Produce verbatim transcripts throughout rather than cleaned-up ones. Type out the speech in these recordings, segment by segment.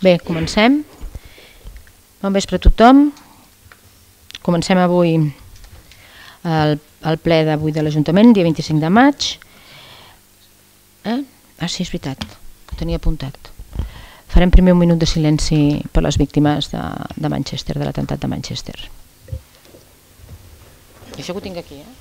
Bé, comencem. Bon vespre a tothom. Comencem avui el, el ple d'avui de l'Ajuntament, dia vint-i-cinc de maig. Eh? Ah, sí, és veritat, ho tenia apuntat. Farem primer un minut de silenci per les víctimes de, de Manchester, de l'atemptat de Manchester. I això que ho tinc aquí, eh?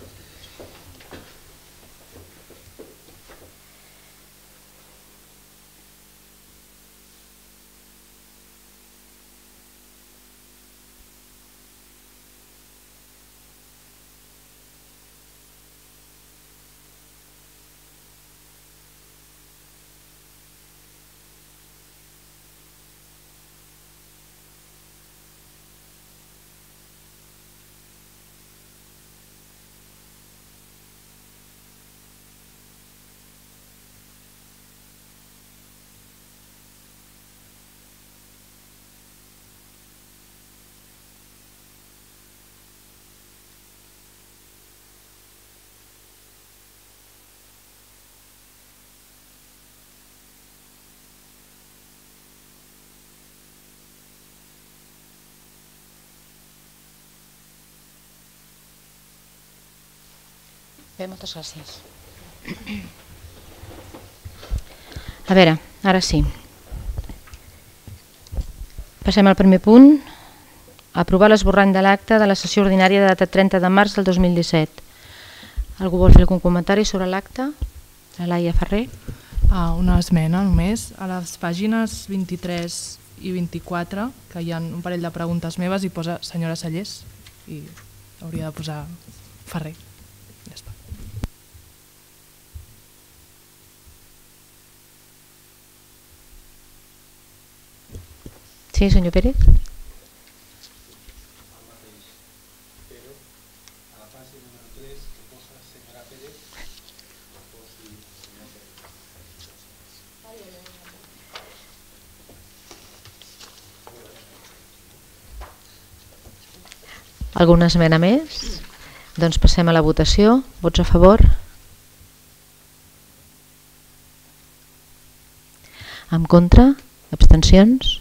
Bé, moltes gràcies. A veure, ara sí. Passem al primer punt. Aprovar l'esborrany de l'acte de la sessió ordinària de data trenta de març del dos mil disset. Algú vol fer algun comentari sobre l'acte? La Laia Ferrer. Ah, una esmena només. A les pàgines vint-i-tres i vint-i-quatre, que hi ha un parell de preguntes meves, hi posa senyora Sallés i hauria de posar Ferrer. Ja està. Sí, senyor Pérez. Alguna esmena més? Doncs passem a la votació. Vots a favor? En contra? Abstencions?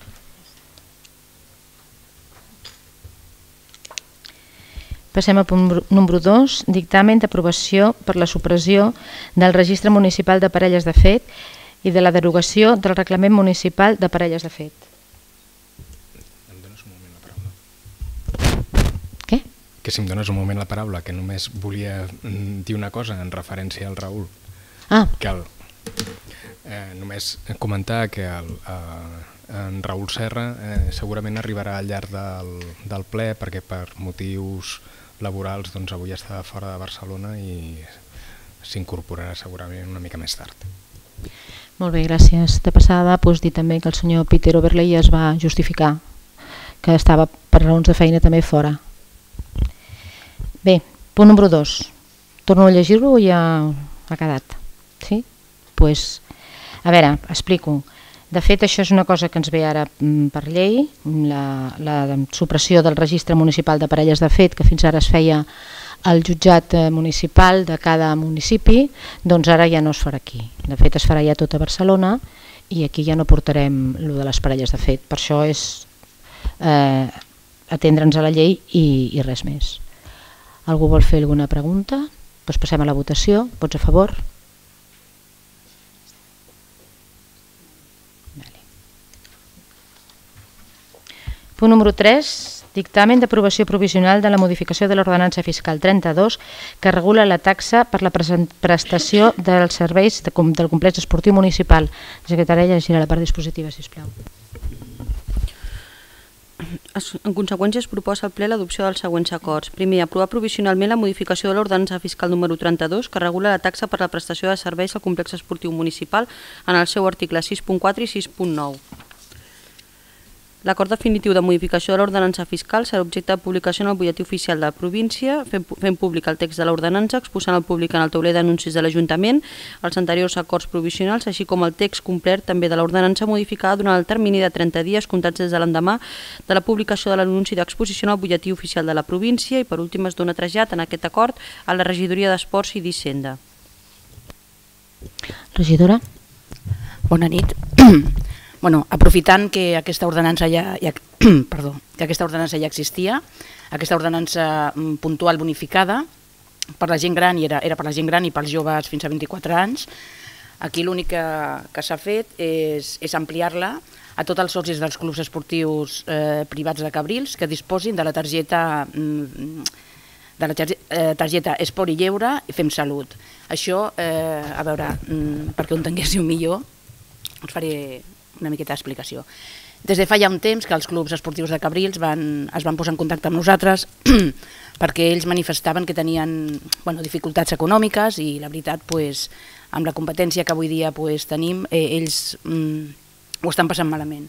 Passem al punt número dos, dictamen d'aprovació per la supressió del registre municipal de parelles de fet i de la derogació del reglament municipal de parelles de fet. Em dones un moment la paraula? Què? Que si em dones un moment la paraula, que només volia dir una cosa en referència al Raül. Ah. Que el, eh, només comentar que el, eh, en Raül Serra eh, segurament arribarà al llarg del, del ple perquè per motius laborals doncs avui està fora de Barcelona i s'incorporarà segurament una mica més tard. Molt bé, gràcies. De passada, doncs dir també que el senyor Peter Overley ja es va justificar que estava per raons de feina també fora. Bé, punt número dos. Torno a llegir-lo o ja ha quedat? Sí? Doncs, a veure, explico. De fet, això és una cosa que ens ve ara per llei, la, la supressió del registre municipal de parelles de fet, que fins ara es feia al jutjat municipal de cada municipi, doncs ara ja no es farà aquí. De fet, es farà ja tot a Barcelona i aquí ja no portarem lo de les parelles de fet. Per això és eh, atendre'ns a la llei i, i res més. Algú vol fer alguna pregunta? Doncs passem a la votació. Vots a favor? Punt número tres, dictamen d'aprovació provisional de la modificació de l'ordenança fiscal trenta-dos que regula la taxa per la prestació dels serveis de, del complex esportiu municipal. La secretària llegirà la part dispositiva, sisplau. En conseqüència, es proposa al ple l'adopció dels següents acords. Primer, aprovar provisionalment la modificació de l'ordenança fiscal número trenta-dos que regula la taxa per la prestació de serveis al complex esportiu municipal en el seu article sis punt quatre i sis punt nou. L'acord definitiu de modificació de l'ordenança fiscal serà objecte de publicació en el butlletí oficial de la província, fent públic el text de l'ordenança, exposant el públic en el tauler d'anuncis de l'Ajuntament, els anteriors acords provisionals, així com el text complet també de l'ordenança modificada durant el termini de trenta dies comptats des de l'endemà de la publicació de l'anunci d'exposició en el butlletí oficial de la província i, per últim, es dona trasllat en aquest acord a la regidoria d'Esports i d'Hisenda. Regidora. Bona nit. bueno, aprofitant que aquesta ordenança ja, ja, perdó, que aquesta ordenança ja existia, aquesta ordenança puntual bonificada per la gent gran, i era, era per la gent gran i pels joves fins a vint-i-quatre anys, aquí l'únic que, que s'ha fet és, és ampliar-la a tots els socis dels clubs esportius eh, privats de Cabrils que disposin de la targeta de la targeta Esport i Lleure i Fem Salut. Això, eh, a veure, perquè ho entenguéssiu millor, us faré una miqueta d'explicació. Des de fa ja un temps que els clubs esportius de Cabrils van, es van posar en contacte amb nosaltres perquè ells manifestaven que tenien bueno, dificultats econòmiques i la veritat, pues, amb la competència que avui dia pues, tenim, eh, ells mm, ho estan passant malament.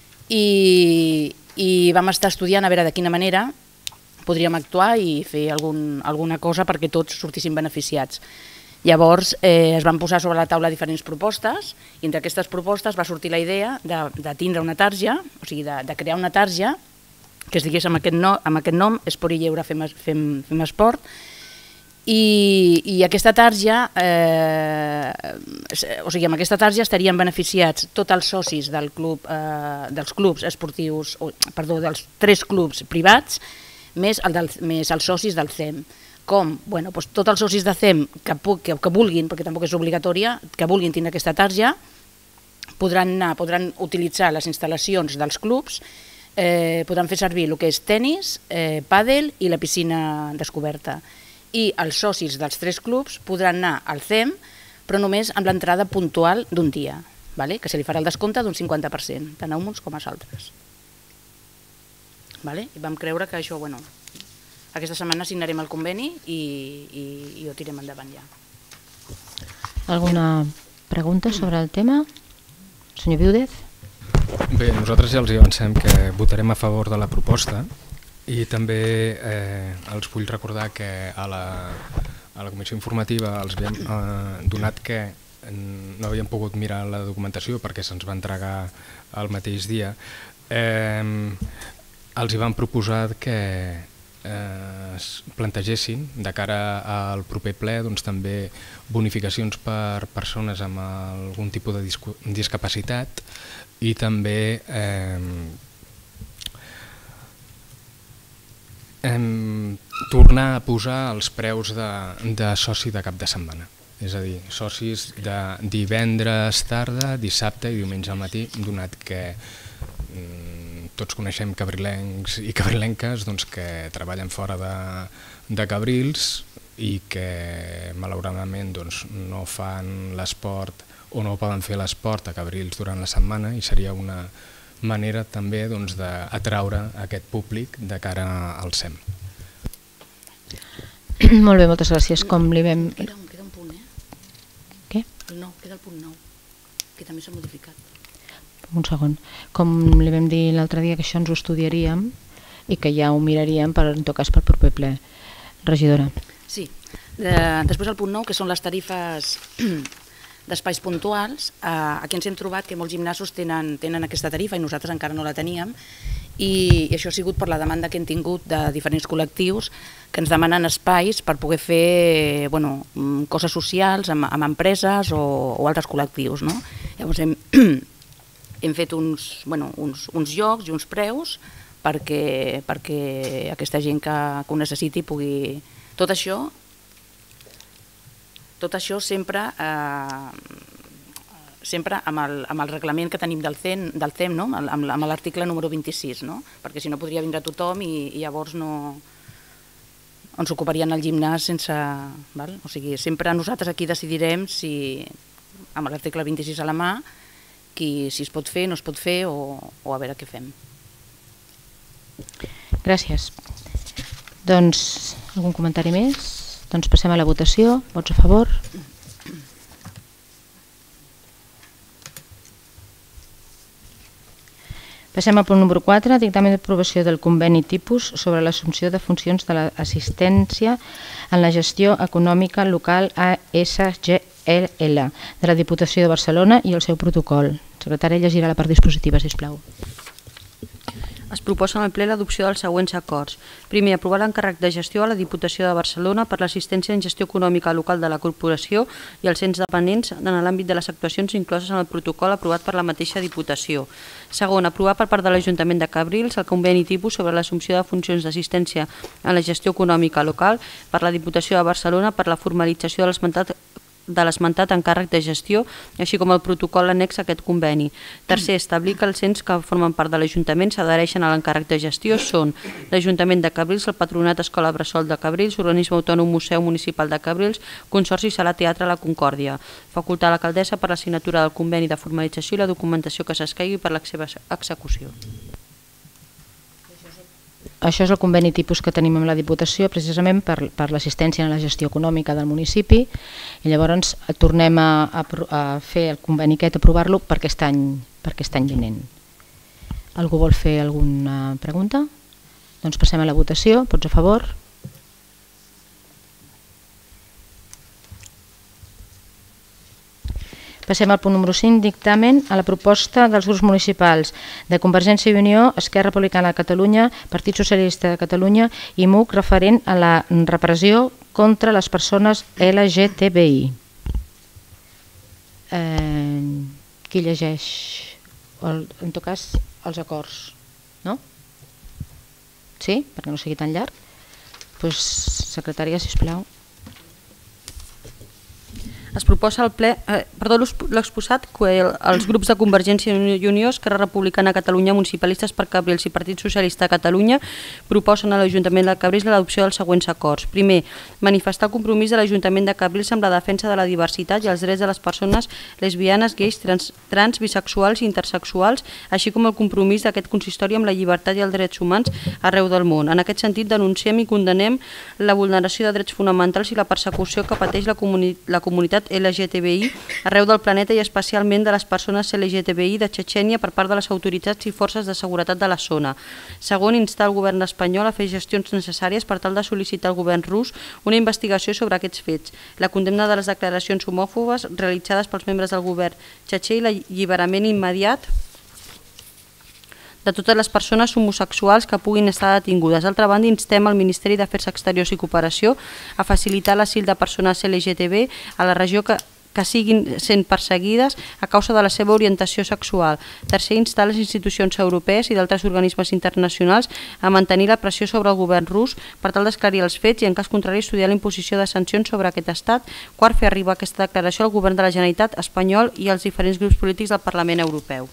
I, i vam estar estudiant a veure de quina manera podríem actuar i fer algun, alguna cosa perquè tots sortissin beneficiats. Llavors eh, es van posar sobre la taula diferents propostes i entre aquestes propostes va sortir la idea de, de tindre una tarja, o sigui, de, de crear una tarja que es digués amb aquest, no, amb aquest nom, Esport i Lleure Fem, fem, fem Esport, i, i aquesta tarja, eh, o sigui, amb aquesta tarja estarien beneficiats tots els socis del club, eh, dels clubs esportius, o, perdó, dels tres clubs privats, més, el del, més els socis del C E M. Com? Bueno, doncs tots els socis de C E M que, que, que vulguin, perquè tampoc és obligatòria, que vulguin tindre aquesta tarja, podran, anar, podran utilitzar les instal·lacions dels clubs, eh, podran fer servir el que és tenis, eh, pàdel i la piscina descoberta. I els socis dels tres clubs podran anar al C E M, però només amb l'entrada puntual d'un dia, vale? Que se li farà el descompte d'un cinquanta per cent, tant a uns com als altres. Vale? I vam creure que això, bueno, aquesta setmana signarem el conveni i, i, i ho tirem endavant ja. Alguna pregunta sobre el tema? Senyor Viudez? Bé, nosaltres ja els avancem que votarem a favor de la proposta i també eh, els vull recordar que a la, a la comissió informativa els havíem eh, donat que no havíem pogut mirar la documentació perquè se'ns va entregar el mateix dia. Eh, els hi vam proposar que eh, es plantegessin de cara al proper ple doncs, també bonificacions per persones amb algun tipus de discapacitat i també eh, eh, tornar a posar els preus de, de soci de cap de setmana. És a dir, socis de divendres tarda, dissabte i diumenge al matí, donat que tots coneixem cabrilencs i cabrilenques doncs, que treballen fora de, de Cabrils i que malauradament doncs, no fan l'esport o no poden fer l'esport a Cabrils durant la setmana i seria una manera també doncs, d'atraure aquest públic de cara al C E M. Molt bé, moltes gràcies. Com li vam... Queda un, queda un punt, eh? Què? No, queda el punt nou, que també s'ha modificat. Un segon. Com li vam dir l'altre dia que això ens ho estudiaríem i que ja ho miraríem per, en tot cas pel proper ple. Regidora. Sí. De, després el punt nou, que són les tarifes d'espais puntuals. Eh, aquí ens hem trobat que molts gimnasos tenen, tenen aquesta tarifa i nosaltres encara no la teníem i, i això ha sigut per la demanda que hem tingut de diferents col·lectius que ens demanen espais per poder fer bueno, coses socials amb, amb empreses o, o altres col·lectius. No? Llavors hem... hem fet uns, bueno, uns, uns llocs i uns preus perquè, perquè aquesta gent que, que ho necessiti pugui... Tot això, tot això sempre, eh, sempre amb, el, amb el reglament que tenim del C E M, del C E M no? amb, amb l'article número vint-i-sis, no? Perquè si no podria vindre tothom i, i llavors no ens ocuparien el gimnàs sense... Val? O sigui, sempre nosaltres aquí decidirem si, amb l'article vint-i-sis a la mà, qui, si es pot fer, no es pot fer o, o a veure què fem. Gràcies. Doncs, algun comentari més? Doncs passem a la votació. Vots a favor? Passem al punt número quatre, dictamen d'aprovació del conveni tipus sobre l'assumpció de funcions de l'assistència en la gestió econòmica local A S G L de la Diputació de Barcelona i el seu protocol. El secretari llegirà la part dispositiva, sisplau. Es proposa en el ple l'adopció dels següents acords. Primer, aprovar l'encàrrec de gestió a la Diputació de Barcelona per l'assistència en gestió econòmica local de la Corporació i els ens dependents en l'àmbit de les actuacions incloses en el protocol aprovat per la mateixa Diputació. Segon, aprovar per part de l'Ajuntament de Cabrils el conveni tipus sobre l'assumpció de funcions d'assistència en la gestió econòmica local per la Diputació de Barcelona per la formalització de l'esmentat de l'esmentat encàrrec de gestió, així com el protocol annex a aquest conveni. Tercer, establir que els ens que formen part de l'Ajuntament s'adhereixen a l'encàrrec de gestió són l'Ajuntament de Cabrils, el Patronat Escola Bressol de Cabrils, Organisme Autònom Museu Municipal de Cabrils, Consorci Sala Teatre La Concòrdia. Facultar a l'alcaldessa per la signatura del conveni de formalització i la documentació que s'escaigui per la seva execució. Això és el conveni tipus que tenim amb la Diputació precisament per, per l'assistència en la gestió econòmica del municipi i llavors tornem a, a, a fer el conveni aquest, aprovar-lo per aquest any, per aquest any vinent. Algú vol fer alguna pregunta? Doncs passem a la votació. Vots a favor? Passem al punt número cinc, dictamen a la proposta dels grups municipals de Convergència i Unió, Esquerra Republicana de Catalunya, Partit Socialista de Catalunya i M U C referent a la repressió contra les persones L G T B I. Eh, qui llegeix? El, en tot cas, els acords, no? Sí? Perquè no sigui tan llarg. Doncs, secretària, sisplau. Es proposa el ple, eh, perdó, l'exposat que els grups de Convergència i Unió, Esquerra Republicana de Catalunya, Municipalistes per Cabrils i Partit Socialista de Catalunya proposen a l'Ajuntament de Cabrils l'adopció dels següents acords. Primer, manifestar el compromís de l'Ajuntament de Cabrils amb la defensa de la diversitat i els drets de les persones lesbianes, gais, trans, trans bisexuals i intersexuals, així com el compromís d'aquest consistori amb la llibertat i els drets humans arreu del món. En aquest sentit, denunciem i condenem la vulneració de drets fonamentals i la persecució que pateix la, comuni la comunitat L G T B I arreu del planeta i especialment de les persones L G T B I de Txetxènia per part de les autoritats i forces de seguretat de la zona. Segon, instar el govern espanyol a fer gestions necessàries per tal de sol·licitar al govern rus una investigació sobre aquests fets, la condemna de les declaracions homòfobes realitzades pels membres del govern txetxè i l'alliberament immediat de totes les persones homosexuals que puguin estar detingudes. D'altra banda, instem al Ministeri d'Afers Exteriors i Cooperació a facilitar l'asil de persones L G T B a la regió que, que siguin sent perseguides a causa de la seva orientació sexual. Tercer, instar les institucions europees i d'altres organismes internacionals a mantenir la pressió sobre el govern rus per tal d'esclarir els fets i, en cas contrari, estudiar la imposició de sancions sobre aquest estat. Quart, fer arribar aquesta declaració al govern de la Generalitat espanyol i als diferents grups polítics del Parlament Europeu.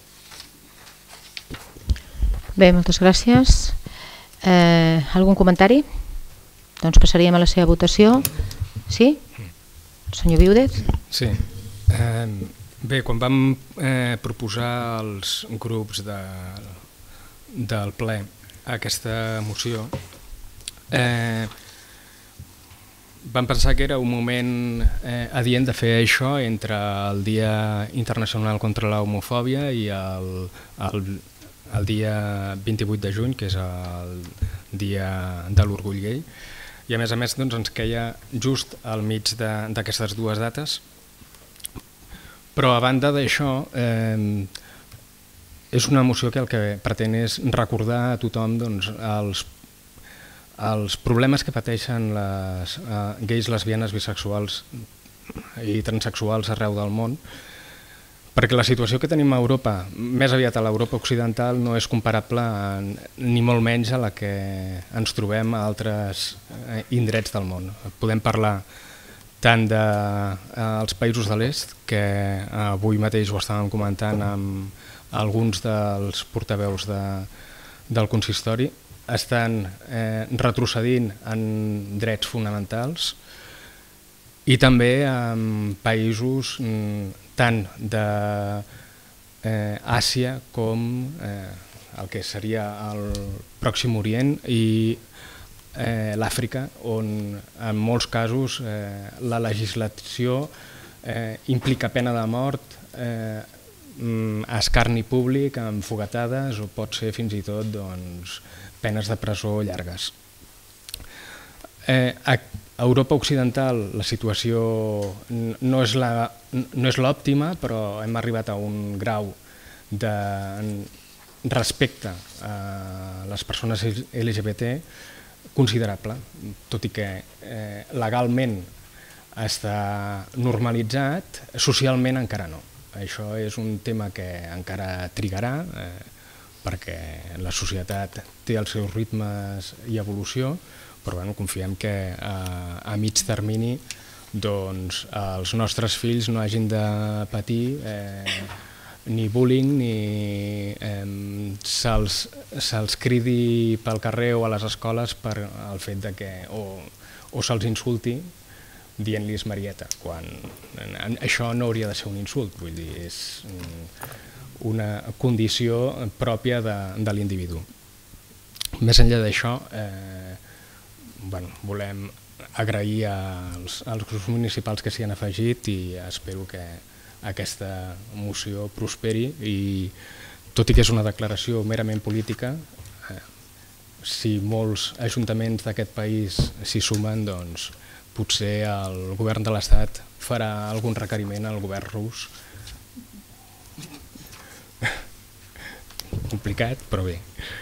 Bé, moltes gràcies. Eh, algun comentari? Doncs passaríem a la seva votació. Sí? El senyor Viudez? Sí. Eh, bé, quan vam eh, proposar als grups de, del ple aquesta moció, eh, vam pensar que era un moment eh, adient de fer això entre el Dia Internacional contra la Homofòbia i el, el el dia vint-i-vuit de juny, que és el dia de l'orgull gai, i a més a més doncs, ens queia just al mig d'aquestes dues dates. Però a banda d'això, eh, és una moció que el que pretén és recordar a tothom doncs, els, els problemes que pateixen les eh, gais, lesbianes, bisexuals i transexuals arreu del món, perquè la situació que tenim a Europa, més aviat a l'Europa occidental, no és comparable a, ni molt menys a la que ens trobem a altres indrets del món. Podem parlar tant dels països de l'est, que avui mateix ho estàvem comentant amb alguns dels portaveus de, del consistori, estan eh, retrocedint en drets fonamentals, i també en països tant d'Àsia com eh, el que seria el Pròxim Orient i eh, l'Àfrica, on en molts casos eh, la legislació eh, implica pena de mort, eh, escarni públic, amb fogatades o pot ser fins i tot doncs, penes de presó llargues. Eh, a Europa Occidental la situació no és la, no és l'òptima, però hem arribat a un grau de respecte a les persones L G B T considerable, tot i que eh, legalment està normalitzat, socialment encara no. Això és un tema que encara trigarà, eh, perquè la societat té els seus ritmes i evolució, però bueno, confiem que a, a mig termini doncs, els nostres fills no hagin de patir eh, ni bullying, ni eh, se'ls se'ls cridi pel carrer o a les escoles per el fet de que o, o se'ls insulti dient-los Marieta, quan això no hauria de ser un insult, vull dir, és una condició pròpia de, de l'individu. Més enllà d'això, eh, bueno, volem agrair als, als grups municipals que s'hi han afegit i espero que aquesta moció prosperi i, tot i que és una declaració merament política, eh, si molts ajuntaments d'aquest país s'hi sumen, doncs potser el govern de l'Estat farà algun requeriment al govern rus. Complicat, però bé.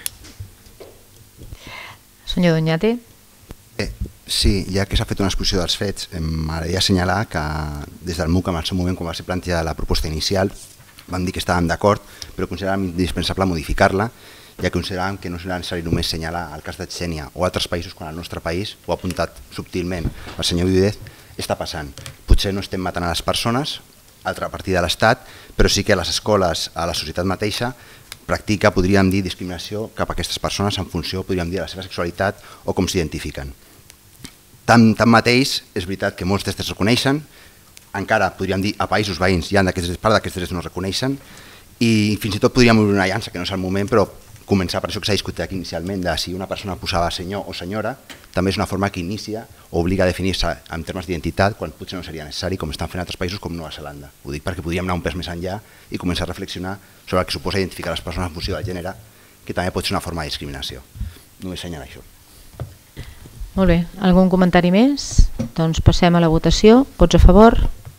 Senyor Doñate. Eh, sí, ja que s'ha fet una exposició dels fets, m'agradaria assenyalar que des del M U C, en el seu moment, quan va ser plantejada la proposta inicial, vam dir que estàvem d'acord, però consideràvem indispensable modificar-la, ja que consideràvem que no serà necessari només assenyalar el cas de Xènia o altres països quan el nostre país, ho ha apuntat subtilment el senyor Viudez, està passant. Potser no estem matant a les persones, altra partida de l'Estat, però sí que a les escoles, a la societat mateixa, practica, podríem dir, discriminació cap a aquestes persones en funció, podríem dir, de la seva sexualitat o com s'identifiquen. Tant, tanmateix, és veritat que molts d'estes reconeixen, encara podríem dir a països veïns hi ha part d'aquests drets no es reconeixen i fins i tot podríem obrir una llança, que no és el moment, però començar per això que s'ha discutit aquí inicialment, de si una persona posava senyor o senyora, també és una forma que inicia o obliga a definir-se en termes d'identitat quan potser no seria necessari, com estan fent altres països com Nova Zelanda. Ho dic perquè podríem anar un pes més enllà i començar a reflexionar sobre el que suposa identificar les persones en funció del gènere, que també pot ser una forma de discriminació. Només assenyalar això. Molt bé, algun comentari més? Doncs passem a la votació. Vots a favor?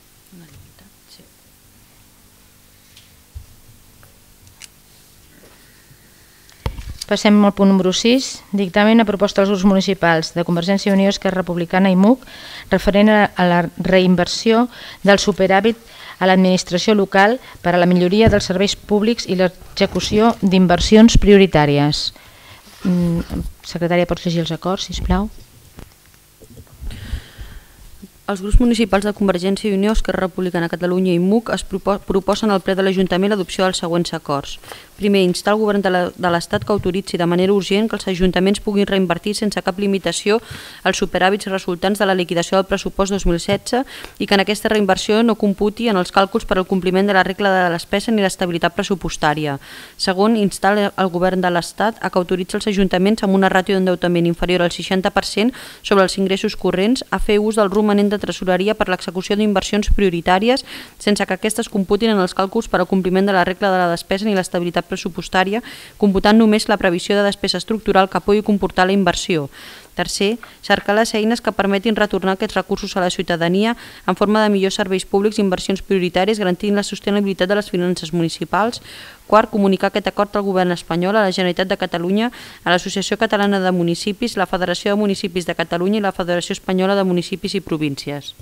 Passem al punt número sis, dictamen a proposta dels grups municipals de Convergència i Unió, Esquerra Republicana i M U C referent a la reinversió del superàvit a l'administració local per a la milloria dels serveis públics i l'execució d'inversions prioritàries. Secretària, pots llegir els acords, sisplau? Els grups municipals de Convergència i Unió, Esquerra Republicana, Catalunya i M U C es proposen al ple de l'Ajuntament l'adopció dels següents acords. Primer, instar el govern de l'Estat que autoritzi de manera urgent que els ajuntaments puguin reinvertir sense cap limitació els superàvits resultants de la liquidació del pressupost dos mil setze i que en aquesta reinversió no computi en els càlculs per al compliment de la regla de la despesa ni l'estabilitat pressupostària. Segon, instar el govern de l'Estat a que autoritzi els ajuntaments amb una ràtio d'endeutament inferior al seixanta per cent sobre els ingressos corrents a fer ús del romanent de tresoreria per l'execució d'inversions prioritàries sense que aquestes computin en els càlculs per al compliment de la regla de la despesa ni l'estabilitat pressupostària, computant només la previsió de despesa estructural que pugui comportar la inversió. Tercer, cercar les eines que permetin retornar aquests recursos a la ciutadania en forma de millors serveis públics i inversions prioritàries garantint la sostenibilitat de les finances municipals. Quart, comunicar aquest acord al govern espanyol, a la Generalitat de Catalunya, a l'Associació Catalana de Municipis, la Federació de Municipis de Catalunya i la Federació Espanyola de Municipis i Províncies.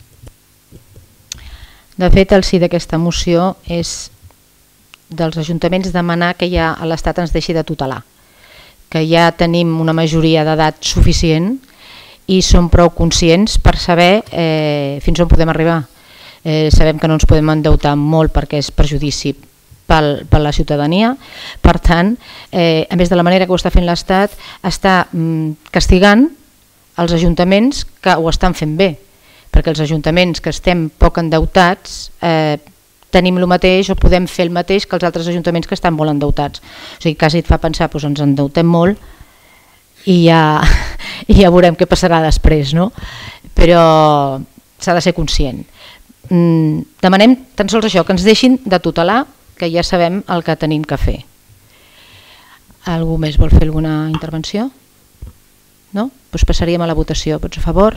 De fet, el sí d'aquesta moció és dels ajuntaments demanar que ja l'Estat ens deixi de tutelar, que ja tenim una majoria d'edat suficient i som prou conscients per saber eh, fins on podem arribar. Eh, sabem que no ens podem endeutar molt perquè és perjudici pel, per la ciutadania, per tant, eh, a més de la manera que ho està fent l'Estat, està mm, castigant els ajuntaments que ho estan fent bé, perquè els ajuntaments que estem poc endeutats eh, tenim el mateix o podem fer el mateix que els altres ajuntaments que estan molt endeutats. O sigui, quasi et fa pensar, doncs ens endeutem molt i ja, i ja veurem què passarà després, no? Però s'ha de ser conscient. Demanem tan sols això, que ens deixin de tutelar, que ja sabem el que tenim que fer. Algú més vol fer alguna intervenció? No? Doncs passaríem a la votació. Vots a favor?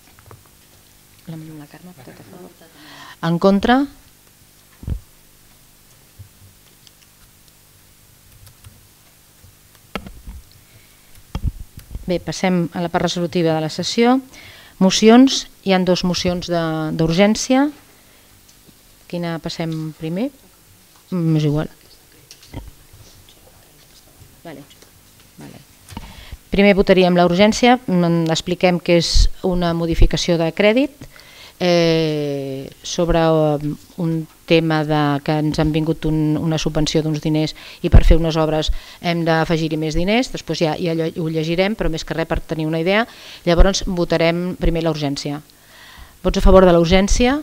La Carme, tot a favor. En contra? Bé, passem a la part resolutiva de la sessió. Mocions, hi ha dues mocions d'urgència. Quina passem primer? Mm, és igual. Vale. Vale. Primer votaríem la urgència, expliquem que és una modificació de crèdit eh, sobre un tema de, que ens han vingut un, una subvenció d'uns diners i per fer unes obres hem d'afegir-hi més diners, després ja, ja ho llegirem, però més que res per tenir una idea. Llavors votarem primer la urgència. Vots a favor de la urgència?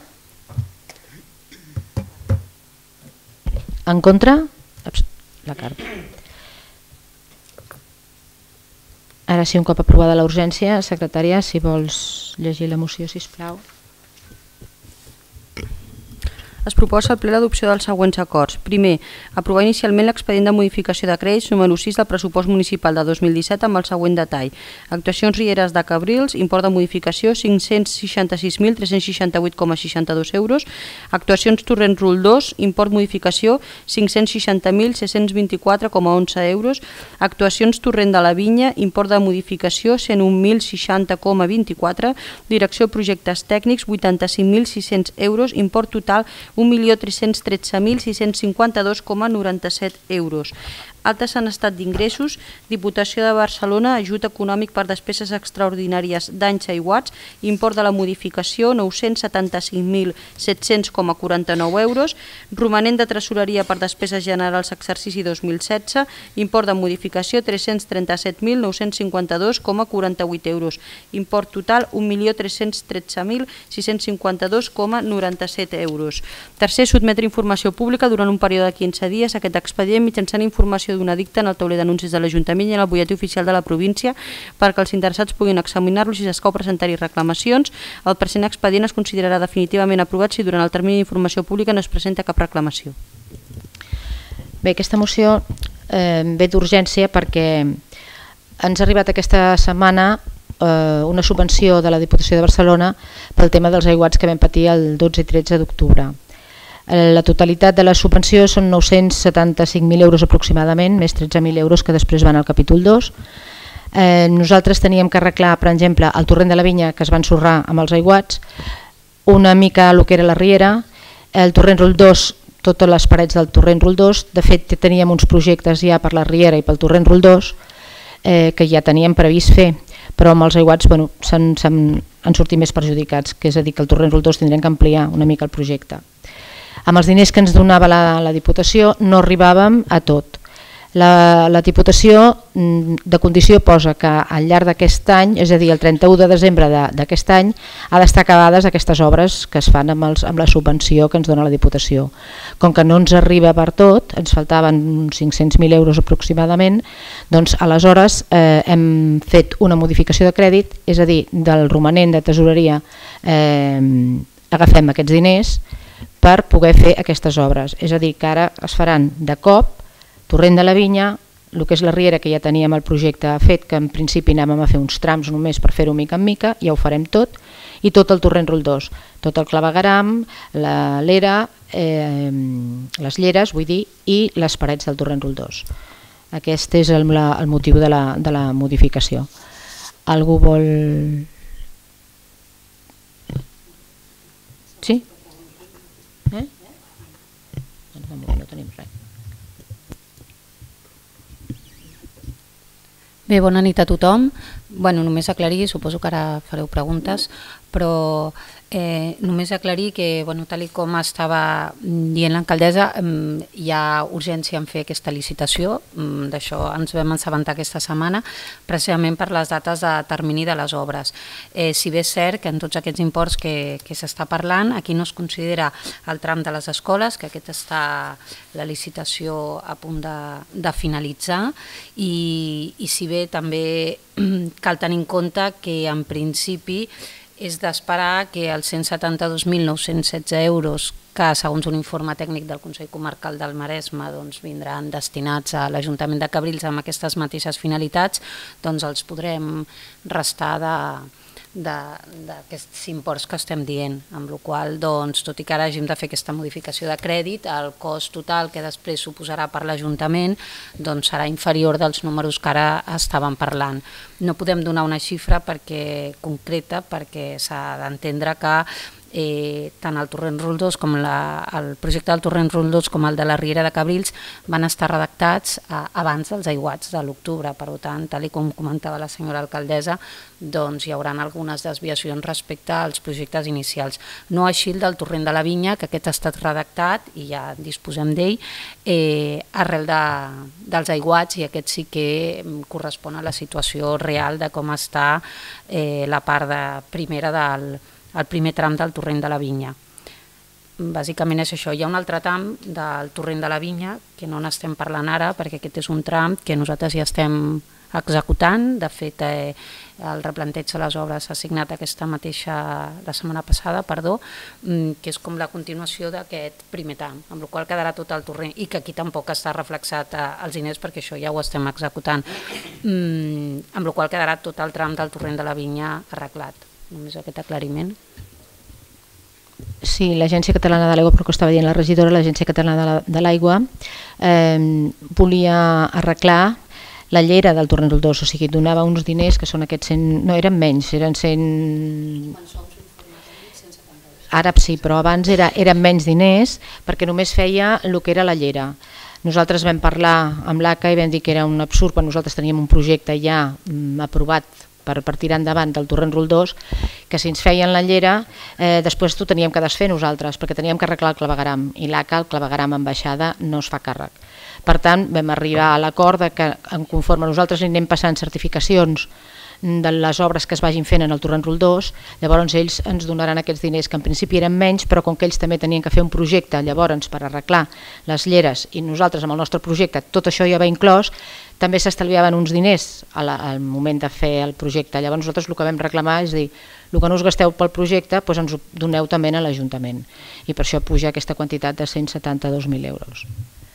En contra? La carta. Ara sí, un cop aprovada la urgència, secretària, si vols llegir la moció, sisplau. Es proposa al ple l'adopció dels següents acords. Primer, aprovar inicialment l'expedient de modificació de crèdits número sis del pressupost municipal de dos mil disset amb el següent detall. Actuacions rieres de Cabrils, import de modificació cinc-cents seixanta-sis mil tres-cents seixanta-vuit coma seixanta-dos euros. Actuacions Torrent Rul dos, import modificació cinc-cents seixanta mil set-cents vint-i-quatre coma onze euros. Actuacions Torrent de la Vinya, import de modificació cent un mil seixanta coma vint-i-quatre. Direcció projectes tècnics vuitanta-cinc mil sis-cents euros, import total un milió tres-cents tretze mil sis-cents cinquanta-dos coma noranta-set euros. Altes en estat d'ingressos, Diputació de Barcelona, ajut econòmic per despeses extraordinàries danys aiguats, import de la modificació nou-cents setanta-cinc mil set-cents coma quaranta-nou euros, romanent de tresoreria per despeses generals exercici dos mil setze, import de modificació tres-cents trenta-set mil nou-cents cinquanta-dos coma quaranta-vuit euros, import total un milió tres-cents tretze mil sis-cents cinquanta-dos coma noranta-set euros. Tercer, sotmetre informació pública durant un període de quinze dies aquest expedient mitjançant informació d'un edicte en el tauler d'anuncis de l'Ajuntament i en el butlletí oficial de la província perquè els interessats puguin examinar-los i si s'escau presentar-hi reclamacions. El present expedient es considerarà definitivament aprovat si durant el termini d'informació pública no es presenta cap reclamació. Bé, aquesta moció eh, ve d'urgència perquè ens ha arribat aquesta setmana eh, una subvenció de la Diputació de Barcelona pel tema dels aiguats que vam patir el dotze i tretze d'octubre. La totalitat de la subvenció són nou-cents setanta-cinc mil euros aproximadament, més tretze mil euros que després van al capítol dos. Eh, nosaltres teníem que arreglar, per exemple, el torrent de la Vinya que es va ensorrar amb els aiguats, una mica el que era la riera, el torrent Rul dos, totes les parets del torrent Rul dos, de fet teníem uns projectes ja per la riera i pel torrent Rul dos eh, que ja teníem previst fer, però amb els aiguats bueno, s'han han sortit més perjudicats, que és a dir que el torrent Rul dos tindrem que ampliar una mica el projecte. Amb els diners que ens donava la, la Diputació no arribàvem a tot. La, la Diputació de condició posa que al llarg d'aquest any, és a dir, el trenta-u de desembre d'aquest any, ha d'estar acabades aquestes obres que es fan amb, els, amb la subvenció que ens dona la Diputació. Com que no ens arriba per tot, ens faltaven uns cinc-cents mil euros aproximadament, doncs aleshores eh, hem fet una modificació de crèdit, és a dir, del romanent de tesoreria eh, agafem aquests diners per poder fer aquestes obres. És a dir, que ara es faran de cop Torrent de la Vinya, el que és la riera que ja teníem el projecte fet, que en principi anàvem a fer uns trams només per fer-ho mica en mica, ja ho farem tot, i tot el torrent Rul dos, tot el clavegueram, l'era, eh, les lleres, vull dir, i les parets del torrent Rul dos. Aquest és el, la, el motiu de la, de la modificació. Algú vol... Sí? Eh? No tenim res. Bé, bona nit a tothom. Bueno, només aclarir, suposo que ara fareu preguntes, però eh, només aclarir que, bueno, tal com estava dient l'alcaldessa, eh, hi ha urgència en fer aquesta licitació, eh, d'això ens vam assabentar aquesta setmana, precisament per les dates de termini de les obres. Eh, si bé és cert que en tots aquests imports que, que s'està parlant, aquí no es considera el tram de les escoles, que aquest està la licitació a punt de, de finalitzar, i, i si bé també cal tenir en compte que en principi és d'esperar que els cent setanta-dos mil nou-cents setze euros que segons un informe tècnic del Consell Comarcal del Maresme doncs, vindran destinats a l'Ajuntament de Cabrils amb aquestes mateixes finalitats, doncs els podrem restar de, d'aquests imports que estem dient, amb la qual cosa, tot i que ara hàgim de fer aquesta modificació de crèdit, el cost total que després suposarà per l'Ajuntament doncs serà inferior dels números que ara estàvem parlant. No podem donar una xifra perquè, concreta perquè s'ha d'entendre que Eh, tant el Torrent Roldós com la, el projecte del Torrent Roldós com el de la Riera de Cabrils van estar redactats eh, abans dels aiguats de l'octubre. Per tant, tal com comentava la senyora alcaldessa, doncs hi haurà algunes desviacions respecte als projectes inicials. No així el del Torrent de la Vinya, que aquest ha estat redactat i ja disposem d'ell eh, arrel de, dels aiguats, i aquest sí que correspon a la situació real de com està eh, la part de, primera del el primer tram del Torrent de la Vinya. Bàsicament és això. Hi ha un altre tram del Torrent de la Vinya que no n'estem parlant ara perquè aquest és un tram que nosaltres ja estem executant. De fet, eh, el replanteig de les obres s'ha signat aquesta mateixa, la setmana passada, perdó, que és com la continuació d'aquest primer tram, amb la qual quedarà tot el Torrent, i que aquí tampoc està reflexat als diners perquè això ja ho estem executant, amb la qual quedarà tot el tram del Torrent de la Vinya arreglat. Només aquest aclariment. Sí, l'Agència Catalana de l'Aigua, però que estava dient la regidora, l'Agència Catalana de l'Aigua eh, volia arreglar la llera del Torrent Roldós, o sigui, donava uns diners que són aquests cent... no, eren menys, eren cent... Ara sí, però abans era, eren menys diners perquè només feia el que era la llera. Nosaltres vam parlar amb l'A C A i vam dir que era un absurd quan nosaltres teníem un projecte ja mm, aprovat per, per tirar endavant del Torrent Roldós, que si ens feien la llera, eh, després t'ho teníem que desfer nosaltres, perquè teníem que arreglar el clavegaram, i l'A C A, el clavegaram en baixada, no es fa càrrec. Per tant, vam arribar a l'acord que conforme nosaltres anem passant certificacions de les obres que es vagin fent en el Torrent Roldós, llavors ells ens donaran aquests diners que en principi eren menys, però com que ells també tenien que fer un projecte llavors per arreglar les lleres i nosaltres amb el nostre projecte tot això ja va inclòs, també s'estalviaven uns diners al moment de fer el projecte. Llavors nosaltres el que vam reclamar és dir, el que no us gasteu pel projecte doncs ens ho doneu també a l'Ajuntament, i per això puja aquesta quantitat de cent setanta-dos mil euros.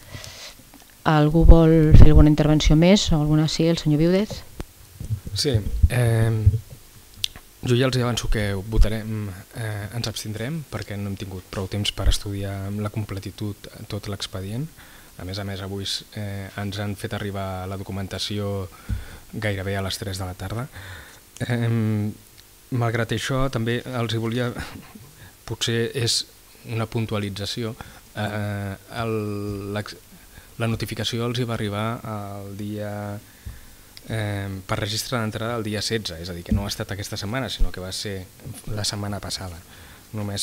Algú vol fer alguna intervenció més? O alguna? Sí, el senyor Viudez. Sí, eh, jo ja els avanço que votarem, eh, ens abstindrem perquè no hem tingut prou temps per estudiar amb la completitud tot l'expedient. A més a més, avui eh, ens han fet arribar la documentació gairebé a les tres de la tarda. Eh, malgrat això, també els hi volia, potser és una puntualització, eh, el, la, la notificació els hi va arribar el dia... Eh, per registre d'entrada el dia setze, és a dir, que no ha estat aquesta setmana, sinó que va ser la setmana passada. Només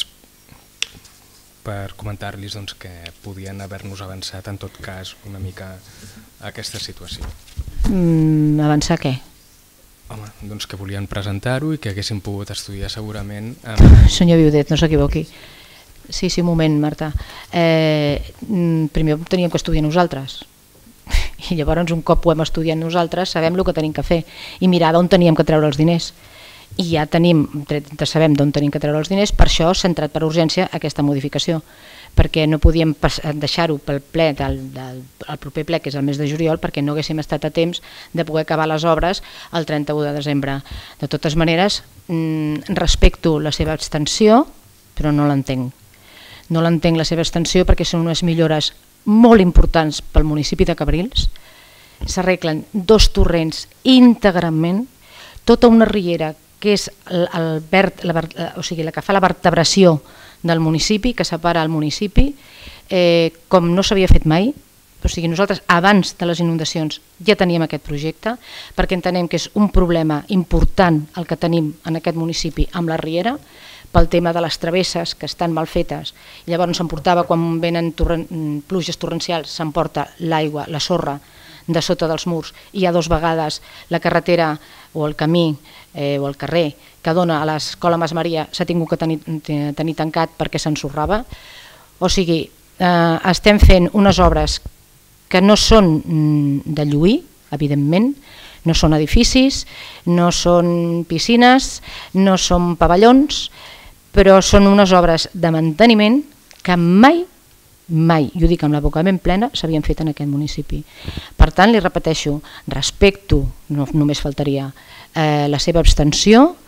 per comentar-los doncs, que podien haver-nos avançat en tot cas una mica aquesta situació. Mm, avançar què? Home, doncs que volien presentar-ho i que haguessin pogut estudiar segurament... Amb... Senyor Viudet, no s'equivoqui. Sí, sí, un moment, Marta. Eh, primer ho teníem que estudiar nosaltres. I llavors un cop ho hem estudiat nosaltres sabem el que tenim que fer i mirar d'on teníem que treure els diners, i ja tenim, sabem d'on tenim que treure els diners. Per això s'ha entrat per urgència aquesta modificació, perquè no podíem deixar-ho pel ple del, del el proper ple, que és el mes de juliol, perquè no haguéssim estat a temps de poder acabar les obres el trenta-u de desembre. De totes maneres, respecto la seva abstenció, però no l'entenc. No l'entenc la seva abstenció perquè són unes millores molt importants pel municipi de Cabrils. S'arreglen dos torrents íntegrament, tota una riera que és el, el verd, la, o sigui, la que fa la vertebració del municipi, que separa el municipi, eh, com no s'havia fet mai. O sigui, nosaltres abans de les inundacions ja teníem aquest projecte, perquè entenem que és un problema important el que tenim en aquest municipi amb la riera, pel tema de les travesses que estan mal fetes. Llavors s'emportava, quan venen torren, pluges torrencials, s'emporta l'aigua, la sorra de sota dels murs, i hi ha dues vegades la carretera o el camí eh, o el carrer que dona a l'escola Mas Maria s'ha tingut que tenir, tenir tancat perquè s'ensorrava. O sigui, eh, estem fent unes obres que no són de lluir, evidentment, no són edificis, no són piscines, no són pavellons, però són unes obres de manteniment que mai, mai, i ho dic amb la boca ben plena, s'havien fet en aquest municipi. Per tant, li repeteixo, respecto, no només faltaria, eh, la seva abstenció,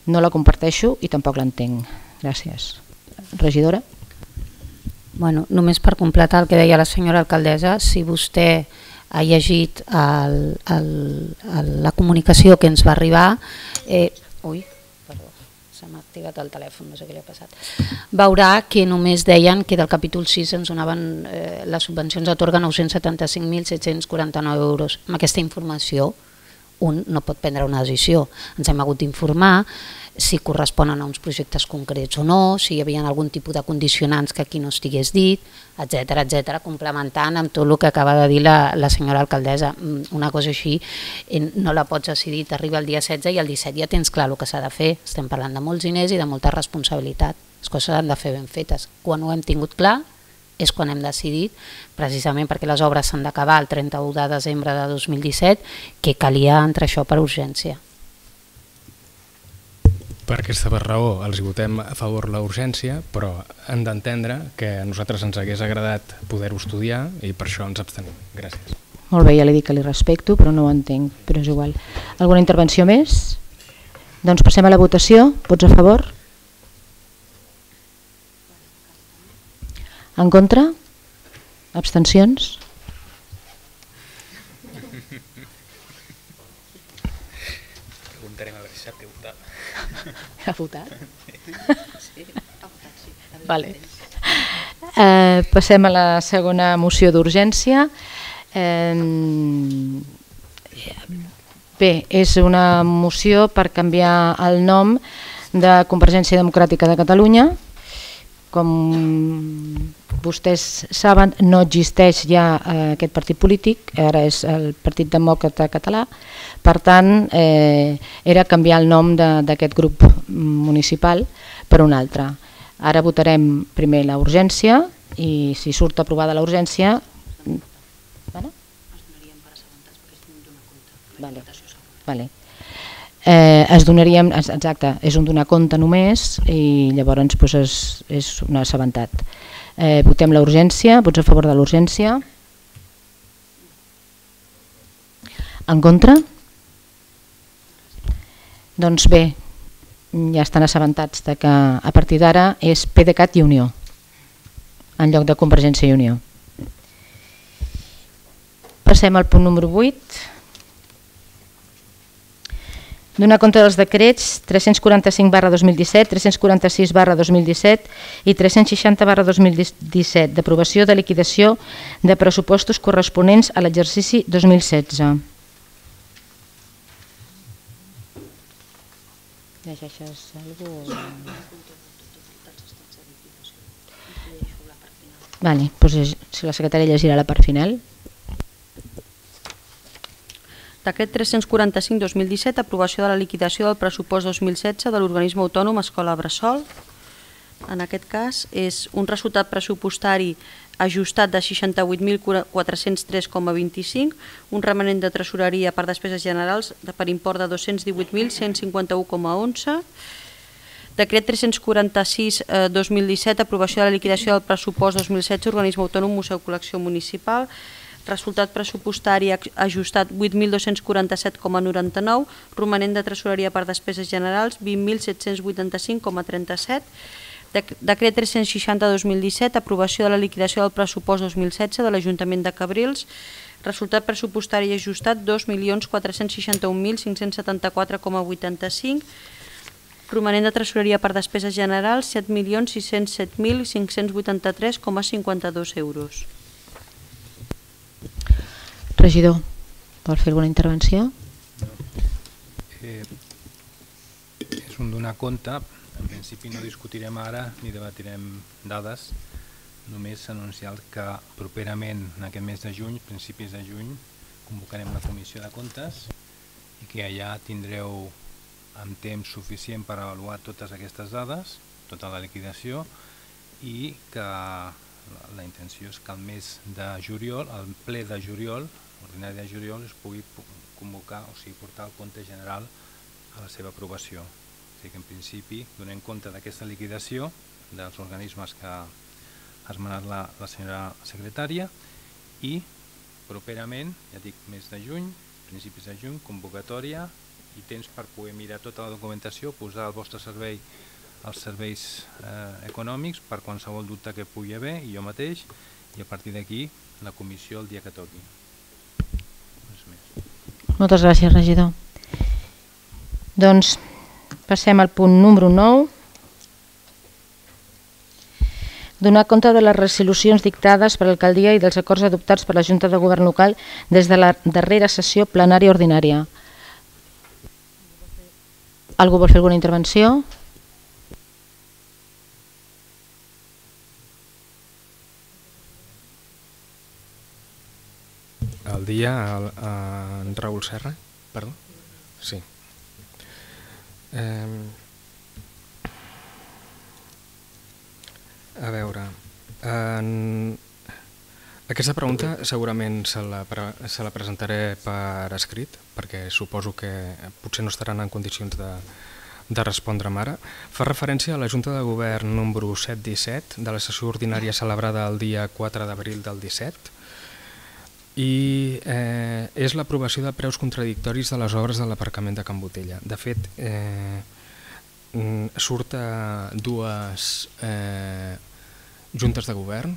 No la comparteixo i tampoc l'entenc. Gràcies. Regidora? Bueno, només per completar el que deia la senyora alcaldessa, si vostè ha llegit el, el, el, la comunicació que ens va arribar, eh, ui, perdó, se m'ha activat el telèfon, no sé què li ha passat, veurà que només deien que del capítol sis ens donaven, eh, les subvencions atorguen nou-cents setanta-cinc mil set-cents quaranta-nou euros. Amb aquesta informació un no pot prendre una decisió. Ens hem hagut d'informar si corresponen a uns projectes concrets o no, si hi havia algun tipus de condicionants que aquí no estigués dit, etcètera, etcètera, complementant amb tot el que acaba de dir la, la senyora alcaldessa. Una cosa així no la pots decidir, t'arriba el dia setze i el disset ja tens clar el que s'ha de fer. Estem parlant de molts diners i de molta responsabilitat. Les coses han de fer ben fetes. Quan ho hem tingut clar és quan hem decidit, precisament perquè les obres s'han d'acabar el trenta-u de desembre de dos mil disset, que calia entrar això per urgència. Per aquesta raó els votem a favor la urgència, però hem d'entendre que a nosaltres ens hagués agradat poder-ho estudiar i per això ens abstenim. Gràcies. Molt bé, ja li dic que li respecto, però no ho entenc, però és igual. Alguna intervenció més? Doncs passem a la votació. Vots a favor? En contra? Abstencions? Preguntarem a veure si sap què votar. Ha votat? Vale. Eh, passem a la segona moció d'urgència. Eh, bé, és una moció per canviar el nom de Convergència Democràtica de Catalunya. Com vostès saben, no existeix ja eh, aquest partit polític, ara és el Partit Demòcrata Català, per tant eh, era canviar el nom d'aquest grup municipal per un altre. Ara votarem primer la urgència i si surt aprovada la urgència... Vale? Vale. Vale. Eh, es donaríem, exacte, és un donar compte només i llavors doncs, és, és un assabentat. Eh, votem la urgència, vots a favor de l'urgència? En contra? Doncs bé, ja estan assabentats de que a partir d'ara és PDeCAT i Unió, en lloc de Convergència i Unió. Passem al punt número vuit. Donar compte dels decrets tres-cents quaranta-cinc barra dos mil disset, tres-cents quaranta-sis barra dos mil disset i tres-cents seixanta barra dos mil disset d'aprovació de liquidació de pressupostos corresponents a l'exercici dos mil setze. Llegeixes alguna cosa? Vale, doncs si la secretària llegirà la part final. Decret tres-cents quaranta-cinc barra dos mil disset, aprovació de la liquidació del pressupost dos mil setze de l'organisme autònom Escola Bressol. En aquest cas és un resultat pressupostari ajustat de seixanta-vuit mil quatre-cents tres coma vint-i-cinc, un remanent de tresoreria per despeses generals per import de dos-cents divuit mil cent cinquanta-u coma onze. Decret tres-cents quaranta-sis barra dos mil disset, aprovació de la liquidació del pressupost dos mil setze, organisme autònom Museu Col·lecció Municipal. Resultat pressupostari ajustat vuit mil dos-cents quaranta-set coma noranta-nou, romanent de tresoreria per despeses generals vint mil set-cents vuitanta-cinc coma trenta-set. Decret tres-cents seixanta barra dos mil disset, aprovació de la liquidació del pressupost dos mil setze de l'Ajuntament de Cabrils. Resultat pressupostari ajustat dos milions quatre-cents seixanta-un mil cinc-cents setanta-quatre coma vuitanta-cinc. Romanent de tresoreria per despeses generals set milions sis-cents set mil cinc-cents vuitanta-tres coma cinquanta-dos euros. Regidor, vol fer alguna intervenció? Eh, és un donar compte. En principi no discutirem ara ni debatirem dades, només anunciar que properament, en aquest mes de juny, principis de juny, convocarem la comissió de comptes i que allà tindreu amb temps suficient per avaluar totes aquestes dades, tota la liquidació, i que la intenció és que el mes de juliol, el ple de juliol, ordinari de juliol, es pugui convocar, o sigui, portar el compte general a la seva aprovació. O sigui que en principi donem compte d'aquesta liquidació dels organismes que ha esmenat la, la senyora secretària i properament, ja dic mes de juny, principis de juny, convocatòria i temps per poder mirar tota la documentació, posar al vostre servei els serveis eh, econòmics per qualsevol dubte que pugui haver, i jo mateix, i a partir d'aquí la comissió el dia que toqui. Res més. Moltes gràcies, regidor. Doncs passem al punt número nou. Donar compte de les resolucions dictades per l'alcaldia i dels acords adoptats per la Junta de Govern local des de la darrera sessió plenària ordinària. Algú vol fer alguna intervenció? El dia, el, en Raül Serra, perdó? Sí. Eh, a veure, en, aquesta pregunta segurament se la, se la presentaré per escrit, perquè suposo que potser no estaran en condicions de, de respondre'm ara. Fa referència a la Junta de Govern número set disset de la sessió ordinària celebrada el dia quatre d'abril del disset, i eh, és l'aprovació de preus contradictoris de les obres de l'aparcament de Can Botella. De fet, eh, surt a dues eh, juntes de govern